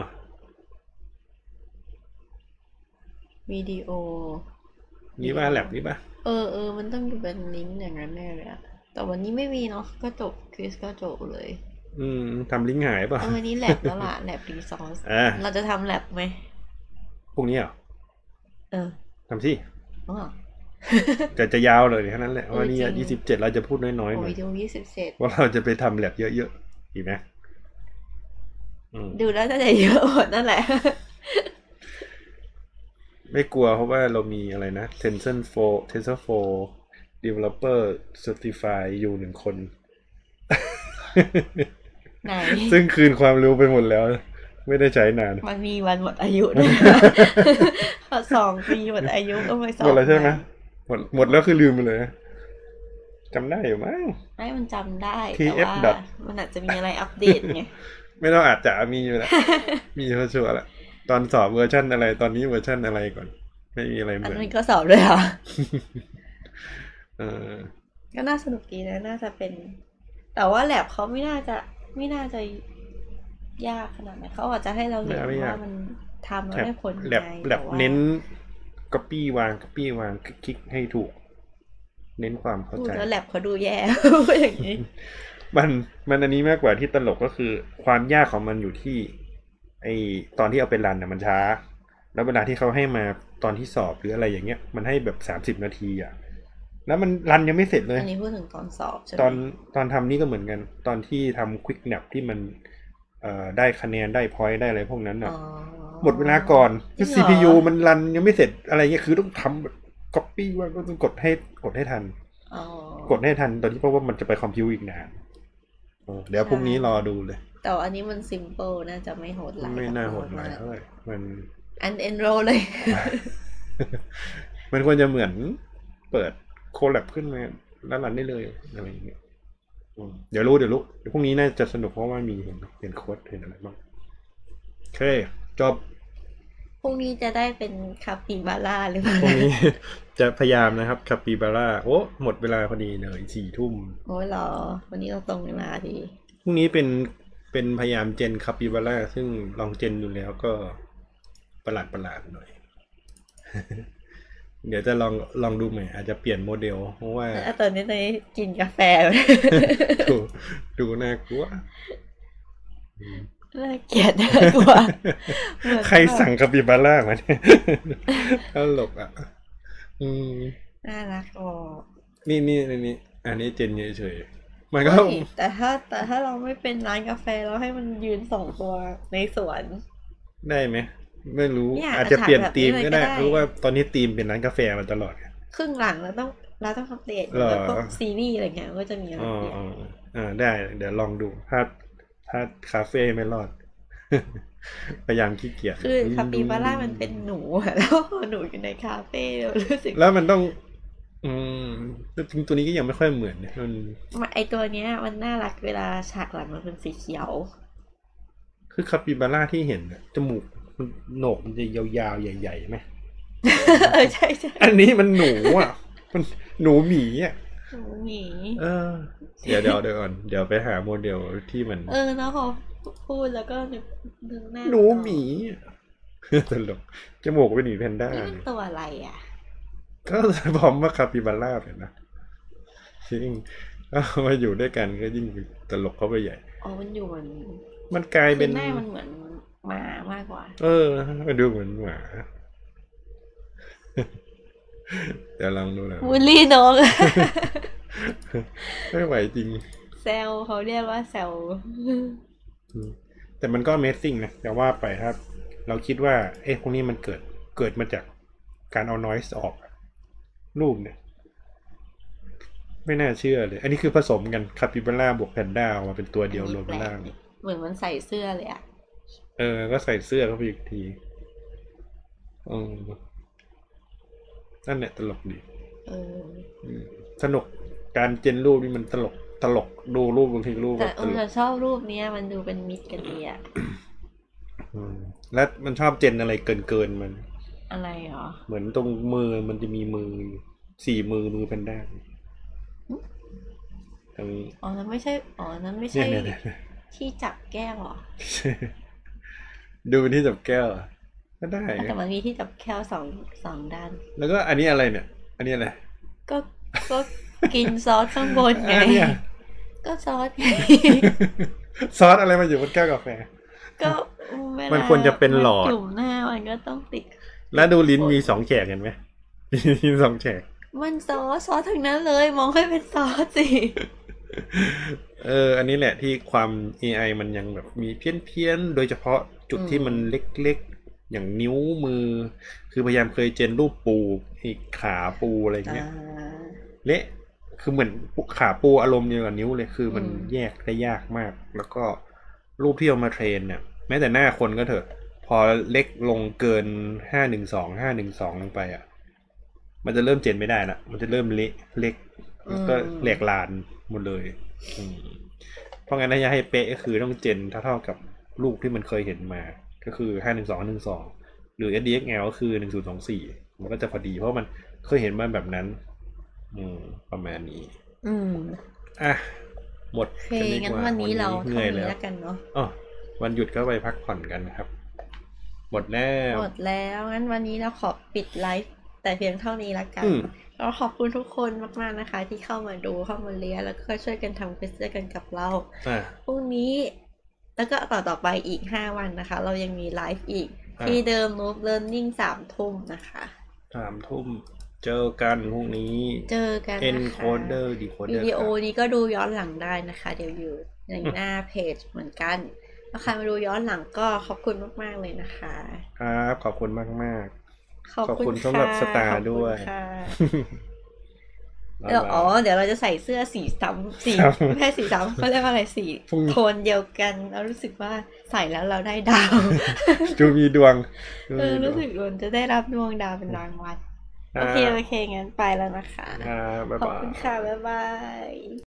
วิดีโอนี่ป่ะแลบนี่ป่ะเออเออมันต้องเป็นลิงก์อย่างนั้นแน่เลยอะแต่วันนี้ไม่มีเนาะก็จบควิสก็จบเลยอืมทำลิงก์หายป่ะเอาวันนี้แลบแล้วล่ะแลบรีซอสอ่ะเราจะทำแลบไหมพรุ่งนี้เหรอเออทำสิอ๋อจะจะยาวเลยแค่นั้นแหละเออวันนี้จริงยี่สิบเจ็ดเราจะพูดน้อยๆหโอ้น่อยวิดีโอยี่สิบเจ็ดว่าเราจะไปทำแลบเยอะๆดีไหมอืมดูแล้วน่าจะเยอะหมดนั่นแหละไม่กลัวเพราะว่าเรามีอะไรนะ TensorFlow TensorFlow Developer Certify อยู่หนึ่งคนไหนซึ่งคืนความรู้ไปหมดแล้ว ไม่ได้ใช้นานมันมีวันหมดอายุด้วยนะ พอสองปีหมดอายุก็ไม่สอบหมดแล้วใช่ไหมหมดหมดแล้วคือลืมไปเลยจำได้อยู่มั้งไม่มันจำได้ทีแต่เอฟว่ามันอาจจะมีอะไรอัปเดตไงไม่ต้องอาจจะมีอยู่แล้ว มีชัวร์ๆแหละตอนสอบเวอร์ชันอะไรตอนนี้เวอร์ชันอะไรก่อน ไม่มีอะไรเหอันมือนนี้ก็สอบด้วยเหรอเออก็น่าสนุกดีนะน่าจะเป็น แต่ว่าแลบเขาไม่น่าจะไม่น่าจะยากขนาดนั้นเขาอาจจะให้เราเห็นไม่ยากว่ามันทำแล้วแลบได้ผลแลบยังไงแลบแต่ว่าเน้น copy วาง copy วางคลิกให้ถูก เน้นความเข้าพูดใจแล้วแลบเขาดูแย่ พูดอย่างนี้มันมันอันนี้มากกว่าที่ตลกก็คือ ความยากของมันอยู่ที่ ไอตอนที่เอาไปรันเนี่ยมันช้า แล้วเวลาที่เขาให้มาตอนที่สอบหรืออะไรอย่างเงี้ย มันให้แบบสามสิบนาทีอ่ะ แล้วมันรันยังไม่เสร็จเลยอันนี้พูดถึงตอนสอบใช่ไหมตอนตอนทำนี่ก็เหมือนกัน ตอนที่ทำ quick nap ที่มันเอ่อได้คะแนนได้ point ได้อะไรพวกนั้นอ๋อ่ะอหมดเวลาก่อนจริคืงอเหรอซี พี ยู มันรันยังไม่เสร็จอะไรเงี้ยคือต้องทำแบบ copy ว่าก็ต้องกดให้กดให้ทันอ๋อกดให้ทันตอนที่เพราะว่ามันจะไปคอมพิวอีกนานเออเดี๋ยวพรุ่งนี้รอดูเลยแต่ว่าอันนี้มันซิมเปิลน่าจะไม่โหดร้ายไม่น่าโหดร้ายเท่าไหร่มันอันเอนโรเลยมันควรจะเหมือนเปิดโคแลบขึ้นมาแล้วรันได้เลยอะไรอย่างเงี้ยอืมเดี๋ยวรู้เดี๋ยวรู้เดี๋ยวพรุ่งนี้น่าจะสนุกเพราะว่ามีเห็นเห็นโค้ดเห็นอะไรบ้างโอเคจบพรุ่งนี้จะได้เป็นคาปิบาร่าหรือเปล่าพรุ่งนี้ จะพยายามนะครับคาปิบาร่าโอ้หมดเวลาพอดีเลยสี่ทุ่มโอ้ยเหรอ วันนี้เราตรงเวลาดีพรุ่งนี้เป็นเป็นพยายามเจนคาปิบาร่าซึ่งลองเจนดูแล้วก็ประหลาดประหลาดหน่อย เดี๋ยวจะลองลองดูใหม่อาจจะเปลี่ยนโมเดลเพราะว่าแล้วตอนนี้ตอนนี้กินกาแฟดูดูน่ากลัวอืมน่าเกลียดน่ากลัวเหมือนใครสั่งคาปิบาร่ามาเนี่ย ตลกอ่ะ อืมน่ารักอ๋อนี่นี่นี่นี่อันนี้เจนเฉยๆมันก็เฮ้ยแต่ถ้าแต่ถ้าเราไม่เป็นร้านกาแฟเราให้มันยืนสองตัวในสวนได้ไหมไม่รู้เนี่ยอาจจะเปลี่ยนแบบนี้ธีมก็ได้เลยก็ได้เพราะว่าตอนนี้ธีมเป็นร้านกาแฟมาตลอดไงครึ่งหลังเราต้องเราต้องอัปเดตเหรอแล้วก็ซีรีส์อะไรเงี้ยมันก็จะมีอะไรอ๋อเปลี่ยนอ๋ออ่าได้ เดี๋ยวลองดูถ้าถ้าคาเฟ่ไม่รอด พยายามขี้เกียจคือคาปิบาร่ามันเป็นหนูอะแล้วพอหนูอยู่ในคาเฟ่เรารู้สึกแล้วมันต้อง อืมจริงๆตัวนี้ก็ยังไม่ค่อยเหมือนเนี่ยมันไอตัวเนี้ยมันน่ารักเวลาฉากหลังมันเป็นสีเขียวคือคาปิบาร่าที่เห็นน่ะจมูกมันโหนกมันจะยาวๆใหญ่ๆไหมเออใช่ใช่อันนี้มันหนูอ่ะ มันหนูหมีอ่ะหนูหมีเออ เดี๋ยวเดี๋ยวเดี๋ยวก่อนเดี๋ยวไปหาโมเดลที่มันเออแล้วพอพูดแล้วก็นึกนึกหน้าหนูหมีตลกจมูกเป็นหมีแพนด้านี่มันตัวอะไรอ่ะก็พร้อมว่าคาปิบาร่าเลยนะจริงก็มาอยู่ด้วยกันก็ยิ่งตลกเข้าไปใหญ่อ๋อมันอยู่เหมือนมันกลายคืเป็อน หน้ามันเหมือนหมามากกว่าเออมันดูเหมือนหมา เดี๋ยวลองดูนะบูลลี่น้องไม่ไหวจริงแซลเขาเรียกว่าแซลแต่มันก็ Amazing นะแต่ว่าไปถ้าเราคิดว่าเอ๊ะพวกนี้มันเกิดเกิดมาจากการเอา noise ออกรูปเนี่ยไม่น่าเชื่อเลย อันนี้คือผสมกันคาปิบาร่าบวกแพนด้าออกมาเป็นตัวเดียวรวมเป็นร่างเหมือนมันใส่เสื้อเลยอ่ะเออก็ใส่เสื้อเข้าไปอีกทีเออนั่นแหละตลกดีเออสนุกการเจนรูปนี่มันตลกตลกดูรูปบางทีรูปแต่เออชอบรูปนี้มันดูเป็นมิตรกันดีอ่ะและมันชอบเจนอะไรเกินเกินมันอะไรหรอเหมือนตรงมือมันจะมีมือสี่มือมือแพนด้าตรงนี้อ๋อนั้นไม่ใช่อ๋อนั้นไม่ใช่ที่จับแก้วหรอดูเป็นที่จับแก้วก็ได้แต่มันมีที่จับแก้วสองสองด้านแล้วก็อันนี้อะไรเนี่ยอันนี้อะไรก็ก็กินซอสข้างบนไงก็ซอสไงซอสอะไรมาอยู่บนแก้วกาแฟก็มันควรจะเป็นหลอดจุ่มหน้ามันก็ต้องติดแล้วดูลิ้นมีสองแฉกเห็นไหมมีสองแฉกมันซอสซอสทั้งนั้นเลยมองให้เป็นซอสสิเอออันนี้แหละที่ความ เอ ไอ มันยังแบบมีเพี้ยนๆโดยเฉพาะจุดที่มันเล็กๆอย่างนิ้วมือคือพยายามเคยเจนรูปปูอีกขาปูอะไรเงี้ยเละคือเหมือนขาปูอารมณ์เดียวกับนิ้วเลยคือมันแยกได้ยากมากแล้วก็รูปที่เอามาเทรนเนี่ยแม้แต่หน้าคนก็เถอะพอเล็กลงเกินห้าหนึ่งสองห้าหนึ่งสองลงไปอ่ะมันจะเริ่มเจนไม่ได้ละมันจะเริ่มเละเล็กก็แหลกลานหมดเลยเพราะงั้นถ้าจะให้เป๊ะก็คือต้องเจนเท่าๆกับรูปที่มันเคยเห็นมาก็คือห้าหนึ่งสองหนึ่งสองหรือ เอส ดี เอ็กซ์ แอล ก็คือหนึ่งศูนย์สองสี่มันก็จะพอดีเพราะมันเคยเห็นมาแบบนั้นอืมประมาณนี้อืมอ่ะหมดเพลงงั้นวันนี้เราเท่านี้แล้วกันเนาะอ๋อวันหยุดก็ไปพักผ่อนกันครับหมดแล้วหมดแล้วงั้นวันนี้เราขอปิดไลฟ์แต่เพียงเท่านี้ละกันเราขอบคุณทุกคนมากๆนะคะที่เข้ามาดูเข้ามาเรียนแล้วก็ช่วยกันทำควิสด้วยกันกับเราพรุ่งนี้แล้วก็ต่อต่อไปอีกห้าวันนะคะเรายังมีไลฟ์อีกที่เดิม Move Learning สามทุ่มนะคะสามทุ่มเจอกันพรุ่งนี้เจอกันนะคะ Encoder Decoder วิดีโอนี้ก็ดูย้อนหลังได้นะคะเดี๋ยวอยู่ในหน้าเพจเหมือนกันถ้าใครมาดูย้อนหลังก็ขอบคุณมากๆเลยนะคะครับขอบคุณมากๆขอบคุณสำหรับสตาร์ด้วยเดี๋ยวอ๋อเดี๋ยวเราจะใส่เสื้อสีซ้ำสีไม่ใช่สีซ้ำเขาเรียกว่าอะไรสีโทนเดียวกันเรารู้สึกว่าใส่แล้วเราได้ดาวจูมีดวงเออรู้สึกว่าจะได้รับดวงดาวเป็นรางวัลโอเคโอเคงั้นไปแล้วนะคะขอบคุณค่ะบ๊ายบาย